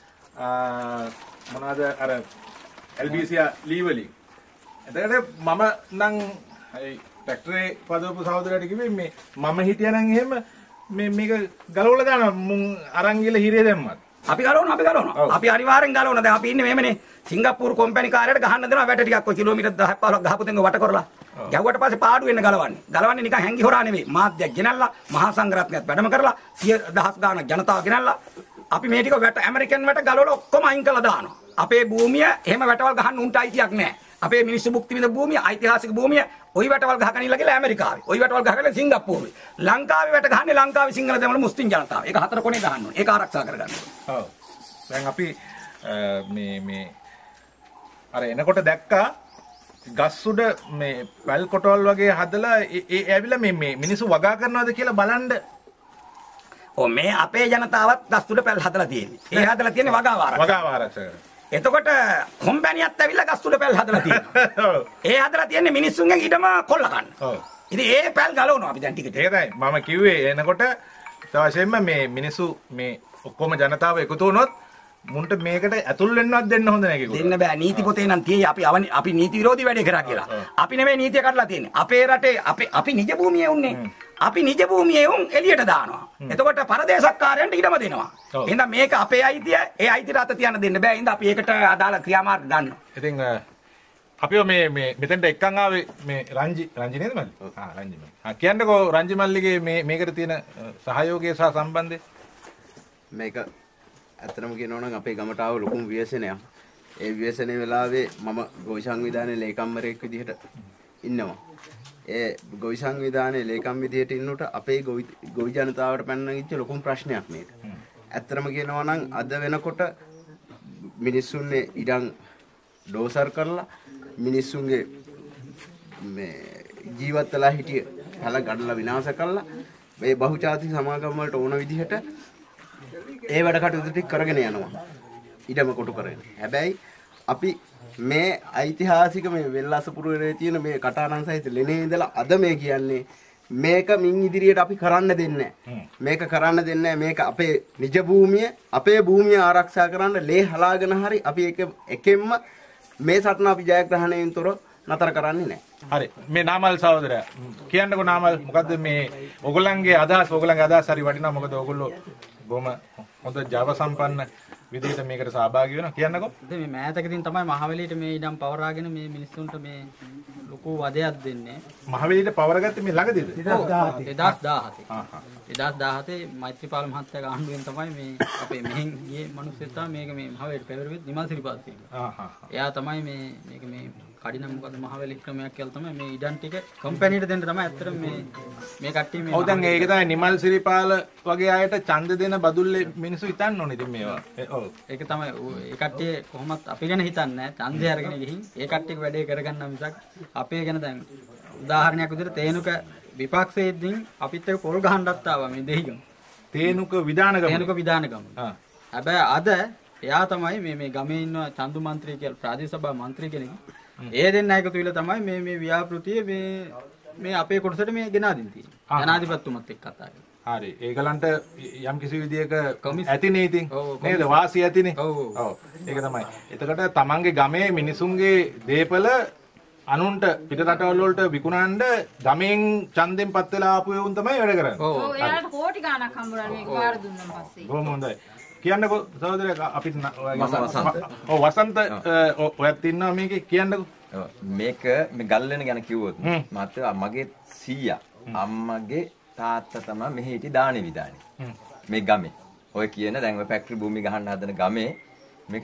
මොනවාද අර එල්බීසියා ලීවලින් එතකොට මම නම් ෆැක්ටරේ පදවපු සහෝදරයට කිව්වේ මේ මම හිටියනම් එහෙම මේක ගලවලා දානවා මුන් අරන් ගිහලා හිරේ දැම්මත් අපි ගලවනවා අපි අනිවාර්යෙන් ගලවනවා දැන් අපි ඉන්නේ මෙහෙමනේ සිංගප්පූරු කම්පැනි කාර්යයට ගහන්න දෙනවා වැට ටිකක් ඔය කිලෝමීටර් 10 15ක් ගහපු තැන වට කරලා ගැව්වට පස්සේ පාඩු වෙන්න ගලවන්නේ නිකන් හැංගි හොරා නෙවෙයි මාධ්‍යයක් ගෙනල්ලා මහා සංඝරත්නයත් වැඩම කරලා 100,000 ගාණක් ජනතාව ගෙනල්ලා අපි මේ ටික වැට ඇමරිකන් වැට ගලවලා ඔක්කොම අයින් කරලා දානවා අපේ භූමිය එහෙම වැටවල් ගහන්න උන්ට අයිතියක් නැහැ අපේ මිනිස්සු භුක්ති විඳ භූමිය ඓතිහාසික භූමිය ওই වැටවල් ගහගෙන ඉල්ල කියලා ඇමරිකාවේ ওই වැටවල් ගහගෙන සිංගප්පූරුවේ ලංකාවේ වැට ගහන්නේ ලංකාවේ සිංහල දෙමළ මුස්ලිම් ජනතාව ඒක හතර කොනේ ගහන්න ඕනේ ඒක ආරක්ෂා කරගන්න ඕනේ ඔව් දැන් අපි මේ අර එනකොට දැක්කා ගස් උඩ මේ පැල් කොටවල් වගේ හදලා ඒ ඇවිල්ලා මේ මිනිස්සු වගා කරනවද කියලා බලන්න ඔව් මේ අපේ ජනතාවත් ගස් උඩ පැල් හදලා තියෙන්නේ ඒ හදලා තියෙන්නේ වගාව ආරක්ෂා එතකොට කොම්පැනියත් ඇවිල්ලා ගස් උඩ පැල් හදලා තියෙනවා. ඒ හදලා තියන්නේ මිනිස්සුන්ගෙන් ඊටම කොල්ල ගන්න. ඔව්. ඉතින් ඒ පැල් ගලවනවා අපි දැන් ටික ටික. ඒකයි මම කිව්වේ එනකොට තවසෙම මේ මිනිස්සු මේ ඔක්කොම ජනතාව එකතු වුණොත් මුන්ට මේකට ඇතුල් වෙන්නවත් දෙන්න හොඳ නැහැ කිව්වා. දෙන්න බෑ. නීති පොතේ නම් තියෙයි අපි නීති විරෝධී වැඩේ කරා කියලා. අපි නෙමෙයි නීතිය කඩලා තියෙන්නේ. අපේ රටේ අපි නිජ භූමියේ උන්නේ. අපි නිජ භූමියේ උන් එළියට දානවා. එතකොට පරදේශක්කාරයන්ට ඉඩම දෙනවා. එහෙනම් මේක අපේ අයිතිය. ඒ අයිතියට අත තියන්න දෙන්න බෑ. එහෙනම් අපි ඒකට අදාළ ක්‍රියාමාර්ග ගන්නවා. ඉතින් අපිව මේ මෙතෙන්ට එක්කන් ආවේ මේ රංජි නේද මල්ලි? රංජි මල්ලි. කියන්නකෝ රංජි මල්ලිගේ මේකට තියෙන සහයෝගය සහ සම්බන්ධය. මේක ඇත්තටම කියනවා නම් අපේ ගමට ආව ලොකුම ව්‍යසනයක්. ඒ ව්‍යසනයේ වෙලාවේ මම ගොවි සංවිධානයේ ලේකම්වරයෙක් විදිහට ඉන්නවා. ඒ ගොවි සංවිධානයේ ලේකම් විදිහට ඉන්නකොට අපේ ගොවි ජනතාවට පැනනගිච්ච ලොකුම ප්‍රශ්නයක් මේක. ඇත්තටම කියනවා නම් අද වෙනකොට මිනිස්සුන්නේ ඉඩම් ඩෝසර් කරලා මිනිස්සුන්ගේ මේ ජීවත් වෙලා හිටිය හැල ගඩලා විනාශ කරලා මේ බහුජාතික සමාගම් වලට ඕන විදිහට ඒ වැඩ කටයුතු ටික කරගෙන යනවා. ඉඩම කොටු කරගෙන. හැබැයි අපි මේ ඓතිහාසික මේ වෙල්ලසපුරේ තියෙන මේ කටානම් සහිත ලෙනේ ඉඳලා අද මේ කියන්නේ මේක මින් ඉදිරියට අපි කරන්න දෙන්නේ මේක කරන්න දෙන්නේ මේක අපේ නිජ භූමිය අපේ භූමිය ආරක්ෂා කරන්න ලේ හලාගෙන හරි අපි එකෙන්ම මේ සටන අපි ජයග්‍රහණයෙන් තොර නතර කරන්නේ නැහැ. හරි මේ නාමල් සහෝදරයා කියන්නකෝ නාමල් මොකද්ද මේ ඔයගොල්ලන්ගේ අදහස් හරි වටිනවා මොකද ඔයගොල්ලෝ බොහොම හොඳ Java සම්පන්න විදිහට මේකට සහභාගී වෙනවා කියන්නකෝ. මේ මෑතකදී තමයි මහවැලියට මේ ඉඩම් පවරාගෙන මේ මිනිස්සුන්ට මේ ලොකු වදයක් දෙන්නේ. මහවැලියට පවරගත්තේ මේ ළඟදීද? 2017 මෛත්‍රීපාල මහත්තයාගේ ආණ්ඩුවෙන් තමයි මේ අපේ මෙහෙන් ගියේ මිනිස්සු තමයි මේක මේ මහවැලියට පෙරවෙත් නිමල් සිරිපාත් කියලා. එයා තමයි මේක මේ කඩිනම් මොකද මහවැලි ක්‍රමයක් කියලා තමයි මේ ඉඩම් ටික කම්පැනිට දෙන්න තමයි ඇත්තටම මේ කට්ටිය මේ ඔව් දැන් ඒක තමයි නිමල් සිරිපාල වගේ අයට ඡන්ද දෙන බදුල්ලේ මිනිස්සු හිතන්න ඕනේ ඉතින් මේවා. ඔව් ඒක තමයි ඒ කට්ටිය කොහොමත් අපි ගැන හිතන්නේ නැහැ. ඡන්දය අරගෙන ගිහින් ඒ කට්ටියක වැඩේ කරගන්න මිසක් අපේ ගැන දැන් උදාහරණයක් විදිහට තේනුක විපක්ෂයේදී අපිත් එක්ක පොල් ගහන්නත් ආවා මේ දෙහිගම. තේනුක විදානගම. හැබැයි අද එයා තමයි මේ ගමේ ඉන්න චන්දු මන්ත්‍රී කියලා ප්‍රාදේශ සභා මන්ත්‍රී කෙනෙක්. ඒ දෙන්න එකතු වෙලා තමයි මේ ව්‍යාපෘතිය මේ අපේ කොටසට මේ ගෙනාදින් තියෙන්නේ. ජනාධිපතිතුමත් එක්ක කතා කරලා. හරි. ඒගලන්ට යම් කිසි විදියක ඇතිනේ ඉතින්. නේද? වාසිය ඇතිනේ. ඔව්. ඒක තමයි. එතකොට තමන්ගේ ගමේ මිනිසුන්ගේ දේපල අනුන්ට පිට රටවල් වලට විකුණන්න ගමෙන් ඡන්දෙන් පත් වෙලා ආපු එවුන් තමයි වැඩ කරන්නේ. ඔව්. එයාලට කෝටි ගාණක් හම්බුනා මේක වාර දුන්නාන් පස්සේ. බොහොම හොඳයි. කියන්නකෝ සහෝදරයා අපිට ඔව් වසන්ත ඔයත් ඉන්නවා මේකේ කියන්නකෝ. මේක මේ ගල්ලෙන ගැන කිව්වොත් මාත් මගේ සීයා අම්මගේ තාත්තා තමයි මෙහි හිටි දානේ විදානේ. මේ ගමේ. ඔය කියන දැන් ඔය ෆැක්ටරි භූමි ගහන්න හදන ගමේ මේක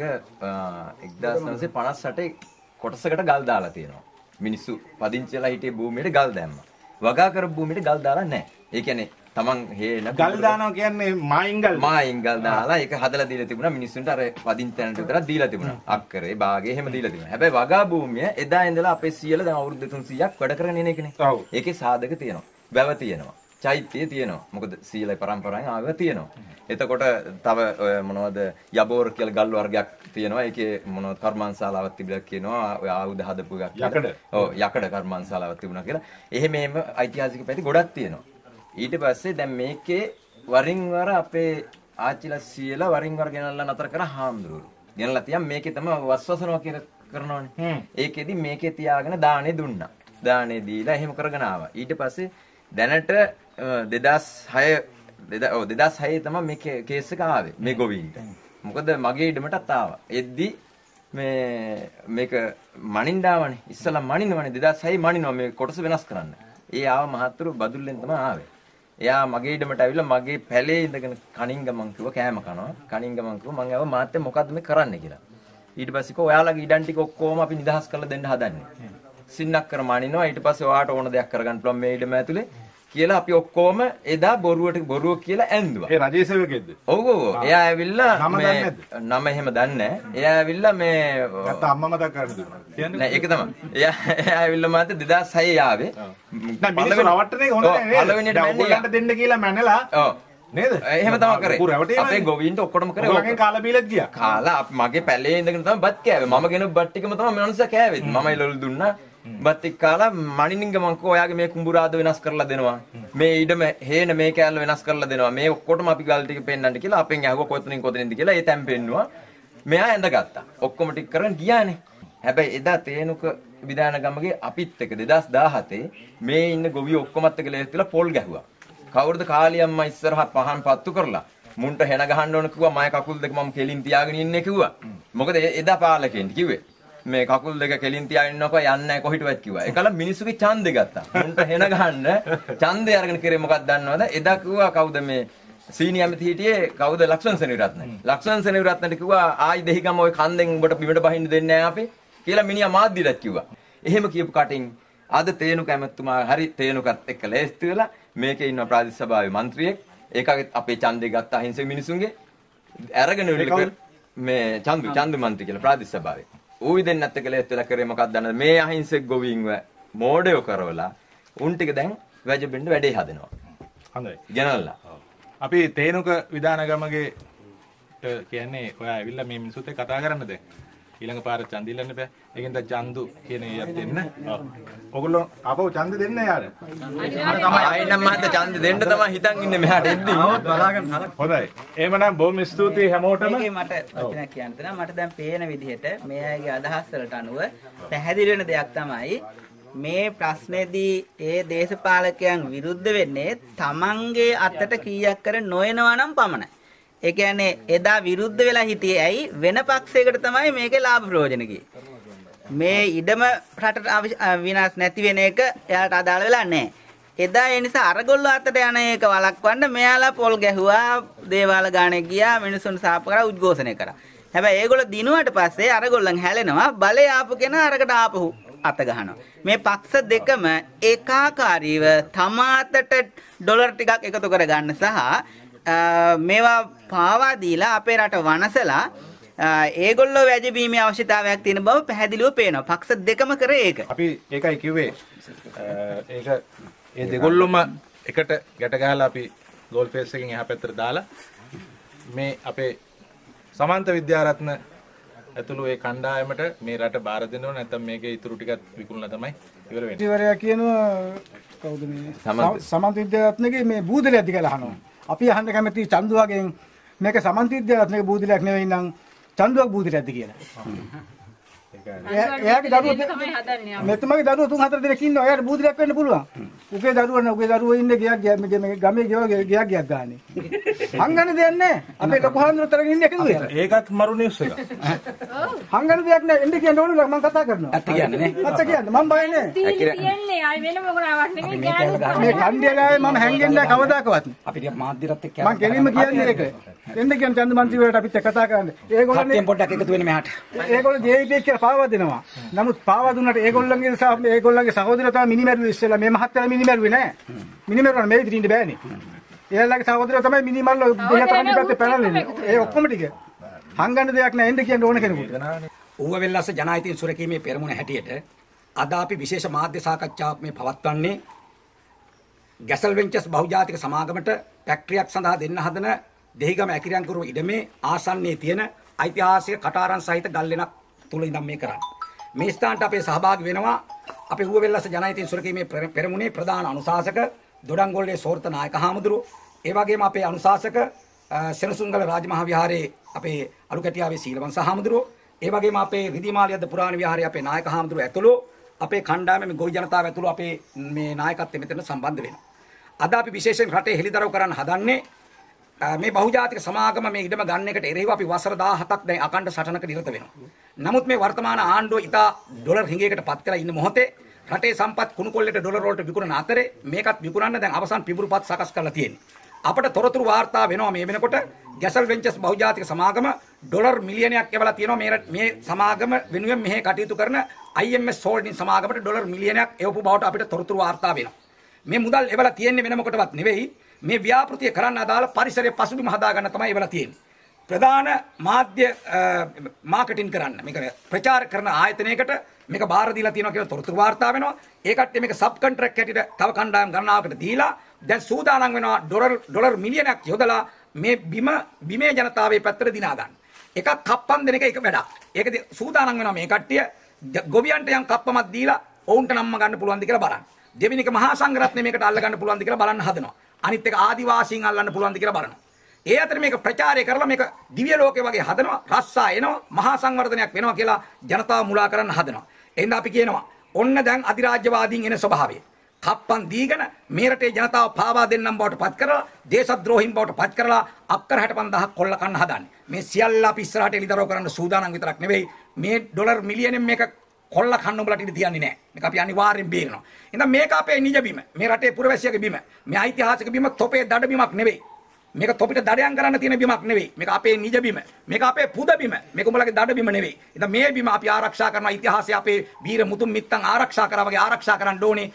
1958 කොටසකට ගල් දාලා තියෙනවා. මිනිස්සු පදිංචිලා හිටියේ භූමියට ගල් දැම්මා. වගා කරපු භූමියට ගල් දාලා නැහැ. ඒ කියන්නේ තමන් හේන ගල් දානවා කියන්නේ මායින් ගල් දාලා ඒක හදලා දීලා තිබුණා මිනිස්සුන්ට අර පදිංචියන්ට විතරක් දීලා තිබුණා. අක්කරේ භාගේ එහෙම දීලා තිබුණා. හැබැයි වගා භූමිය එදා ඉඳලා අපේ සීයලා දැන් අවුරුදු 300ක් වැඩ කරගෙන ඉන එකනේ. ඒකේ සාධක තියෙනවා. වැව තියෙනවා. චෛත්‍යය තියෙනවා. මොකද සීලේ පරම්පරාවෙන් ආව තියෙනවා. එතකොට තව මොනවද යබෝර කියලා ගල් වර්ගයක් තියෙනවා. ඒකේ මොනවද කර්මාන්තශාලාවක් තිබිලා කියනවා. ඔය ආයුධ හදපු එකක් කියලා. ඔව් යකඩ කර්මාන්තශාලාවක් තිබුණා කියලා. එහෙම ඓතිහාසික පැති ගොඩක් තියෙනවා. ඊට පස්සේ දැන් මේකේ වරින් වර අපේ ආච්චිලා සීයලා වරින් වර ගෙනල්ලා නතර කර හාමුදුරුවෝ. ගෙනල්ලා තියන් මේකේ තමයි වස්වසනවා කියලා කරනවනේ. ඒකෙදි මේකේ තියාගෙන දානේ දුන්නා. දානේ දීලා එහෙම කරගෙන ආවා. ඊට පස්සේ දැනට 2006 තමයි මේ කේස් එක ආවේ මේ ගොවීන්ට. මොකද මගේ ඉඩමටත් ආවා. එද්දි මේක මනින්දාවනේ. ඉස්සලා මනිනවනේ 2006 මනිනවා මේ කොටස වෙනස් කරන්න. ඒ ආව මහත්තුරු බදුල්ලෙන් තමයි ආවේ. එයා මගේ ඉඩමට ඇවිල්ලා මගේ පැලේ ඉඳගෙන කණින් ගමන් කිව්වා කෑම කනවා. කණින් ගමන් කිව්වා මං ආව මාත්‍ය මොකද්ද මේ කරන්නේ කියලා. ඊට පස්සේ කිව්වා ඔයාලගේ ඉඩම් ටික ඔක්කොම අපි නිදහස් කරලා දෙන්න හදන්නේ. සින්නක් කර මනිනවා. ඊට පස්සේ ඔයාට ඕන දෙයක් කරගන්න පුළුවන් මේ ඉඩම ඇතුලේ. කියලා අපි ඔක්කොම එදා බොරුව කියලා ඇඳුවා. ඒ රජයේ සේවකෙක්ද? ඔව් ඔව්. එයා ඇවිල්ලා නම එහෙම දන්නේ නැහැ. එයා ඇවිල්ලා මේ නැත්නම් අම්මා මතක් කරන්න දුන්නා. කියන්නේ නෑ ඒක තමයි. එයා ඇවිල්ලා මාත් 2006 ආවේ. නෑ මිනිස්සු රවට්ටන එක හොඳ නෑ නේද? පළවෙනියට ඔයගොල්ලන්ට දෙන්න කියලා මැනලා. ඔව්. නේද? එහෙම තමයි කරේ. අපේ ගොවීන්ට ඔක්කොටම කරේ. ඔයගෙන් කාලා බීලත් ගියා. කාලා මගේ පැලේ ඉඳගෙන තමයි බත් කෑවේ. මම ගෙන බත් ටිකම තමයි මනුස්සයා කෑවේ. මම එළවලු දුන්නා. බත් එක්ක කාලා මණිනින්ග මං කෝ ඔයාගේ මේ කුඹුරාද වෙනස් කරලා දෙනවා. මේ ඉඩම හේන මේ කෑල්ල වෙනස් කරලා දෙනවා. මේ ඔක්කොටම අපි ගල් ටික පෙන්නන්න කියලා අපෙන් ඇහුවා කොතනින්ද කියලා ඒ තැන් පෙන්නුවා. මෙයා ඇඳගත්තා. ඔක්කොම ටික කරන් ගියානේ. හැබැයි එදා තේනුක විදාන ගමගේ අපිත් එක්ක 2017 මේ ඉන්න ගොවියෝ ඔක්කොමත් එක්ක ලේස්තිලා පොල් ගැහුවා. කවුරුද කාලියම්මා ඉස්සරහා පහන් පත්තු කරලා මුන්ට හෙන ගහන්න ඕන කිව්වා. මම කකුල් දෙක මම කෙලින් තියාගෙන ඉන්නේ කිව්වා. මොකද එදා පාලකෙන්ට කිව්වේ මේ කකුල් දෙක කෙලින් තියාගෙන ඉන්නකො යන්නේ නැහැ කොහිටවත් කිව්වා. ඒකල මිනිස්සුගේ ඡන්දෙ ගත්තා. මුන්ට හෙන ගහන්න ඡන්දෙ අරගෙන කරේ මොකක්ද දන්නවද? එදා කිව්වා කවුද මේ සීනි ඇමති හිටියේ කවුද ලක්ෂණ සෙනවිරත්න. ලක්ෂණ සෙනවිරත්නට කිව්වා ආයි දෙහිගම ওই කන්දෙන් උඹට බිමට බහින්න දෙන්නේ නැහැ අපි කියලා මිනිහා මාධ්‍යයට කිව්වා. එහෙම කියපු කටින් අද තේනුක ඇමතුමා හරි තේනුකත් එක්ක ලෑස්ති වෙලා මේකේ ඉන්න ප්‍රාදේශ සභාවේ മന്ത്രിයෙක් ඒකගේ අපේ ඡන්දෙ ගත්ත අහිංසක මිනිසුන්ගේ අරගෙන මේ චන්දු මන්ත්‍රී කියලා ප්‍රාදේශ සභාවේ ඌයි දෙන්නත් එක්ක ලෑස්තිලා කරේ මොකක්ද දන්නද මේ අහිංසක ගොවීන්ව මෝඩයෝ කරවලා උන් ටික දැන් වැජබෙන්න වැඩේ හදනවා. හොඳයි. ගෙනල්ලා. අපි තේනුක විදානගමගේ කියන්නේ ඔයා ඇවිල්ලා මේ මිනිස්සුත් එක්ක කතා කරන්න දැන්. ඊළඟ පාර ඡන්ද ඉල්ලන්න බෑ. ඒකෙන් දැන් චන්දු කියන එකක් දෙන්න. ඔයගොල්ලෝ ආපහු ඡන්ද දෙන්න යාර. ආයෙනම් මහත්තයා ඡන්ද දෙන්න තමයි හිතන් ඉන්නේ මෙහාට එද්දී. හොඳයි. එහෙමනම් බොහොම ස්තුතියි හැමෝටම. මේකේ මට වචනයක් කියන්න තියෙනවා. මට දැන් පේන විදිහට මේ අයගේ අදහස් වලට අනුව පැහැදිලි වෙන දෙයක් තමයි මේ ප්‍රශ්නේදී ඒ දේශපාලකයන් විරුද්ධ වෙන්නේ තමන්ගේ අතට කීයක් කර නොයනවා නම් පමණයි. ඒ කියන්නේ එදා විරුද්ධ වෙලා හිටියේ ඇයි වෙන පක්ෂයකට තමයි මේකේ ලාභ ප්‍රයෝජන මේ ඉඩම රටට විනාශ නැති වෙන එක එයාට අදාළ වෙලා නැහැ. එදා ඒ නිසා අරගොල්ලෝ අතට යන එක වළක්වන්න මෙයාලා පොල් ගැහුවා, දේවාල ගානේ ගියා, මිනිසුන් සාප කරා, උද්ඝෝෂණය කරා. හැබැයි ඒගොල්ලෝ දිනුවට පස්සේ අරගොල්ලන් හැලෙනවා, බලය ආපු කෙනා අරකට ආපහු අත ගහනවා. මේ පක්ෂ දෙකම ඒකාකාරීව තමාතට ඩොලර් ටිකක් එකතු කර ගන්න සහ මේවා පාවා දීලා අපේ රට වනසලා ඒගොල්ලෝ වැජබීමේ අවශ්‍යතාවයක් තියෙන බව පැහැදිලිව පේනවා. පක්ෂ දෙකම කරේ ඒක. අපි ඒකයි කිව්වේ. ඒක ඒ දෙගොල්ලොම එකට ගැට ගහලා අපි ගෝල් ෆේස් එකෙන් එහා පැත්තට දාලා මේ අපේ සමන්ත විද්‍යාරත්න ඇතුළු ඒ කණ්ඩායමට මේ රට බාර දෙන්න ඕන. නැත්නම් මේකේ ඉතුරු ටිකත් විකුණලා තමයි ඉවර වෙන්නේ. ඉතිවරයා කියනවා කවුද මේ සමන්ත විද්‍යාරත්නගේ මේ බූදලයක්ද කියලා අහනවා. අපි අහන්න කැමති චන්දුවගෙන් මේක සමන්ත විද්‍යාරත්නගේ බූදලයක් නෙවෙයි නම් චන්දුවක් බූදලයක්ද කියලා. එයාගේ දරුවෝ මෙතුමගේ දරුවෝ 3-4 දෙනෙක් ඉන්නවා. එයාට බූදලයක් වෙන්න පුළුවන්. උගේ දරුවෝ ඉන්නේ ගමේ ගියක් ගානේ. හංගන දෙයක් නැහැ. අපේ ලොකු හාමුදුරුවෝ ඉන්නේ කිව්වේ. ඒකත් මරු නිවුස් එක. හංගන දෙයක් නැහැ. එන්න කියන්න ඕනේ මම කතා කරනවා. ඇත්ත කියන්නේ නේ. ඇත්ත කියන්නේ මම බය නැහැ. තියන්නේ ආයි වෙන මොකක්වත් නෙමෙයි ගෑනු. මේ කණ්ඩියලාවේ මම හැංගෙන්නේ නැහැ කවදාකවත්. අපිට මාධ්‍යරත් එක්ක මම කෙලින්ම කියන්නේ ඒක. එන්න කියන්නේ චන්ද මන්ත්‍රී වලට අපිත් එක්ක කතා කරන්න. ඒගොල්ලෝ කට්ටියන් පොඩ්ඩක් එකතු වෙන්න මෙහාට. ඒගොල්ලෝ ජීවිතේ කියලා පාවා දෙනවා. නමුත් පාවා දුන්නට ඒගොල්ලන්ගේ සහෝදරයා තමයි මිනිමරුවේ ඉස්සෙල්ලා මේ මහත්තයා මිනිමරුවේ නෑ. මිනිමරුවා මේ විදිහට ඉන්න බෑනේ. එයාලගේ සහෝදරයා තමයි මිනිමල්ල දෙයක් තමයි පැත්තේ පැනලන්නේ. ඒ ඔක්කොම ටික හංගන්න දෙයක් නෑ එන්න කියන්න ඕන කෙනෙකුට. ඌව වෙල්ලස්ස ජනාධිපති සුරකීමේ පෙරමුණ හැටියට අද අපි විශේෂ මාධ්‍ය සාකච්ඡාවක් මේ පවත්වන්නේ ගැසල් වෙන්චර්ස් බහුජාතික සමාගමට ෆැක්ටරියක් සඳහා දෙන්න හදන දෙහිගම ඇකිරියන්කුරුව ඉඩමේ ආසන්නයේ තියෙන ඓතිහාසික කටාරම් සහිත ගල්ලෙනක් තුල ඉඳන් මේ කරන්නේ. මේ ස්ථානට අපේ සහභාගී වෙනවා අපේ ඌව වෙල්ලස්ස ජනාධිපති සුරකීමේ පෙරමුණේ ප්‍රධාන අනුශාසක දොඩංගොල්ලේ සෝර්ත නායක හාමුදුරුව, ඒ වගේම අපේ අනුශාසක සෙනසුන්ගල රාජමහා විහාරයේ අපේ අලුකැටියාවේ සීලවංශ හාමුදුරුව, ඒ වගේම අපේ රිදීමාලියද්ද පුරාණ විහාරයේ අපේ නායක හාමුදුරුව ඇතුළු අපේ කණ්ඩායමේ මේ ගොවි ජනතාව ඇතුළු අපේ මේ නායකත්වය මෙතන සම්බන්ධ වෙනවා. අද අපි විශේෂයෙන් රටේ හෙළිදරව් කරන්න හදන්නේ මේ බහුජාතික සමාගම මේ ඉඩම ගන්න එකට එරෙහිව අපි වසර 17ක් දැන් අකණ්ඩ සටනක නිරත වෙනවා. නමුත් මේ වර්තමාන ආණ්ඩුව ඉතා ඩොලර් හිඟයකට පත් කරලා ඉන්න මොහොතේ රටේ සම්පත් කුණු කොල්ලේට ඩොලර් වලට විකුණන අතරේ මේකත් විකුණන්න දැන් අවසන් පිඹුරුපත් සකස් කරලා තියෙනවා. අපට තොරතුරු වාර්තා වෙනවා මේ වෙනකොට ගැසල් වෙන්චර්ස් බහුජාතික සමාගම ඩොලර් මිලියනයක් එවලා තියෙනවා මේ සමාගම වෙනුවෙන් මෙහි කටයුතු කරන IMS හෝල්ඩින් සමාගමට ඩොලර් මිලියනයක් එවපු බවට අපිට තොරතුරු වාර්තා වෙනවා. මේ මුදල් එවලා තියෙන්නේ වෙන මොකටවත් නෙවෙයි මේ ව්‍යාපෘතිය කරන්න අදාළ පරිසරයේ පසුබිම හදාගන්න තමයි එවලා තියෙන්නේ. ප්‍රධාන මාධ්‍ය මාකටිං කරන්න මේක ප්‍රචාර කරන ආයතනයකට මේක බාර දීලා තියෙනවා කියලා තොරතුරු වාර්තා වෙනවා. ඒකට මේක සබ් කොන්ට්‍රැක්ට් හැටියට තව කණ්ඩායම් ගණනාවකට දීලා දැන් සූදානම් වෙනවා ඩොලර් මිලියනයක් යොදලා මේ බිමේ ජනතාවේ පැත්තට දිනා ගන්න. එකක් කප්පම් දෙන එක වැඩක්. ඒක සූදානම් වෙනවා මේ කට්ටිය ගොවියන්ට යම් කප්පමක් දීලා ඔවුන්ට නම්ම ගන්න පුළුවන්ද කියලා බලන්න. දෙවෙනි එක මහා සංඝරත්නය මේකට අල්ල ගන්න පුළුවන්ද කියලා බලන්න හදනවා. අනිත් එක ආදිවාසීන් අල්ලන්න පුළුවන්ද කියලා බලනවා. ඒ අතර මේක ප්‍රචාරය කරලා මේක දිව්‍ය ලෝකේ වගේ හදනවා, රස්සා එනවා, මහා සංවර්ධනයක් වෙනවා කියලා ජනතාව මුලා කරන්න හදනවා. එහෙනම් අපි කියනවා ඔන්න දැන් අධිරාජ්‍යවාදීන් එන ස්වභාවය. කප්පන් දීගෙන මේ රටේ ජනතාව පාවා දෙන්නම් බවට පත් කරලා, දේශද්‍රෝහීන් බවට පත් කරලා අක්කර 65000ක් කොල්ල කන්න හදන්නේ. මේ සියල්ල අපි ඉස්සරහට එලිදරව් කරන්න සූදානම් විතරක් නෙවෙයි මේ ඩොලර් මිලියනෙන් මේක කොල්ල කන්න උඹලට ඉඳ තියන්නේ නැහැ. මේක අපි අනිවාර්යෙන් බේරනවා. එහෙනම් මේක අපේ නිජ බිම. මේ රටේ පුරවැසියගේ බිම. මේ ඓතිහාසික බිම තොපේ දඩ බිමක් නෙවෙයි. මේක තොපිට දඩයන් කරන්න තියෙන බිමක් නෙවෙයි. මේක අපේ නිජ බිම. මේක අපේ පුද බිම. මේක උඹලගේ දඩ බිම නෙවෙයි. ඉතින් මේ බිම අපි ආරක්ෂා කරනවා. ඉතිහාසය අපේ වීර මුතුන් මිත්තන් ආරක්ෂා කරා වගේ ආරක්ෂා කරන්න ඕනේ.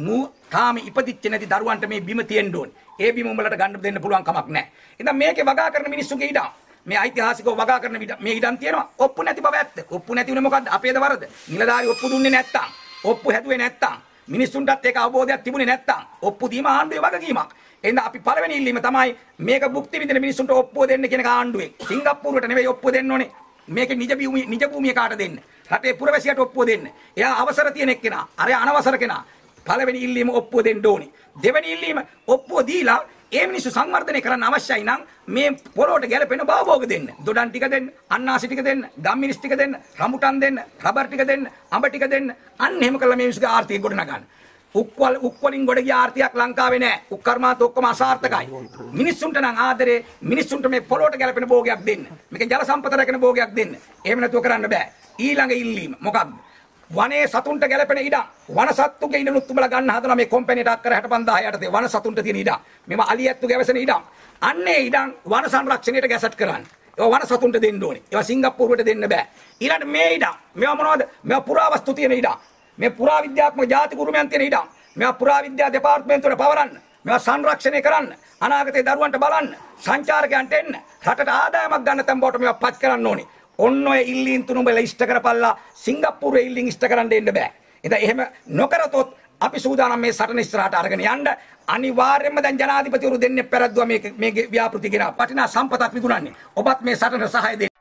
තාම ඉපදිච්ච නැති දරුවන්ට මේ බිම තියෙන්න ඕනේ. ඒ බිම උඹලට ගන්න දෙන්න පුළුවන් කමක් නැහැ. ඉතින් මේකේ වගා කරන මිනිස්සුගේ ඉඩම්. මේ ඓතිහාසිකව වගා කරන මේ ඉඩම් තියෙනවා. ඔප්පු නැති බව ඇත්ත. ඔප්පු නැති උනේ මොකද්ද? අපේද වරද? නිලධාරි ඔප්පු දුන්නේ නැත්තම්, ඔප්පු හැදුවේ නැත්තම්, මිනිස්සුන්ටත් ඒක අවබෝධයක් තිබුණේ නැත්තම්, ඔප්පු දීම ආණ්ඩුවේ වගකීමක්. එහෙනම් අපි පළවෙනි ඉල්ලීම තමයි මේක භුක්ති විඳින මිනිස්සුන්ට ඔප්පුව දෙන්න කියන ආණ්ඩුවේ. සිංගප්පූරුවට නෙවෙයි ඔප්පුව දෙන්න ඕනේ. මේකේ නිජ භූමිය කාට දෙන්න? රටේ පුරවැසියට ඔප්පුව දෙන්න. එයා අවසර තියෙන එක්කෙනා, අරයා අනවසර කෙනා. පළවෙනි ඉල්ලීම ඔප්පුව දෙන්න ඕනේ. දෙවෙනි ඉල්ලීම ඔප්පුව දීලා ඒ මිනිස්සු සංවර්ධනය කරන්න අවශ්‍යයි නම් මේ පොළොවට ගැලපෙන භවභෝග දෙන්න. දොඩම් ටික දෙන්න, අන්නාසි ටික දෙන්න, ගම්මිනිස් ටික දෙන්න, රඹුටන් දෙන්න, රබර් ටික දෙන්න, අඹ ටික දෙන්න. අන්න එහෙම කළා මේ මිනිස්සුගේ ආර්ථිකය ගොඩනගන්න. උක්වලින් ගොඩ ගිය ආර්ථිකයක් ලංකාවේ නැහැ. උක්කර්මාන්ත ඔක්කොම අසාර්ථකයි. මිනිස්සුන්ට නම් ආදරේ, මිනිස්සුන්ට මේ පොළොවට ගැලපෙන භෝගයක් දෙන්න. මේක ජල සම්පත රැකෙන භෝගයක් දෙන්න. එහෙම නැතුව කරන්න බෑ. ඊළඟ ඉල්ලීම මොකක්ද? වනේ සතුන්ට ගැලපෙන ඉඩම්. වන සත්තුගේ ඉඩනුත් උඹලා ගන්න හදනවා මේ කම්පැනිට අක්කර 65000 යටතේ වන සතුන්ට තියෙන ඉඩම්. මේවා අලියැත්තු ගැවසෙන ඉඩම්. අන්නේ ඉඩම් වන සංරක්ෂණයට ගැසට් කරන්න. ඒවා වන සතුන්ට දෙන්න ඕනේ. ඒවා සිංගප්පූරුවට දෙන්න බෑ. ඊළඟට මේ ඉඩම්. මේවා මොනවද? මේවා පුරාවස්තු තියෙන ඉඩම්. මේ පුරා විද්‍යාත්මක ජාතික උරුමයන් තියෙන ඉඩම්. මේවා පුරා විද්‍යා දෙපාර්තමේන්තුවට පවරන්න. මේවා සංරක්ෂණය කරන්න. අනාගතේ දරුවන්ට බලන්න. සංචාරකයන්ට එන්න. රටට ආදායමක් ගන්න තැන් බවට මේවා පත් කරන්න ඕනේ. ඔන්න ඔය ඉල්ලීම් තුන උඹලා ඉෂ්ට කරපල්ලා. සිංගප්පූරුවේ ඉල්ලීම් ඉෂ්ට කරන්න දෙන්න බෑ. ඉතින් එහෙම නොකරතොත් අපි සූදානම් මේ සටන ඉස්සරහට අරගෙන යන්න. අනිවාර්යයෙන්ම දැන් ජනාධිපතිවරු දෙන්නේ පෙරද්දුවා මේ ව්‍යාපෘති ගෙන වටිනා සම්පතක් විකුණන්නේ. ඔබත් මේ සටනට සහාය දෙන්න.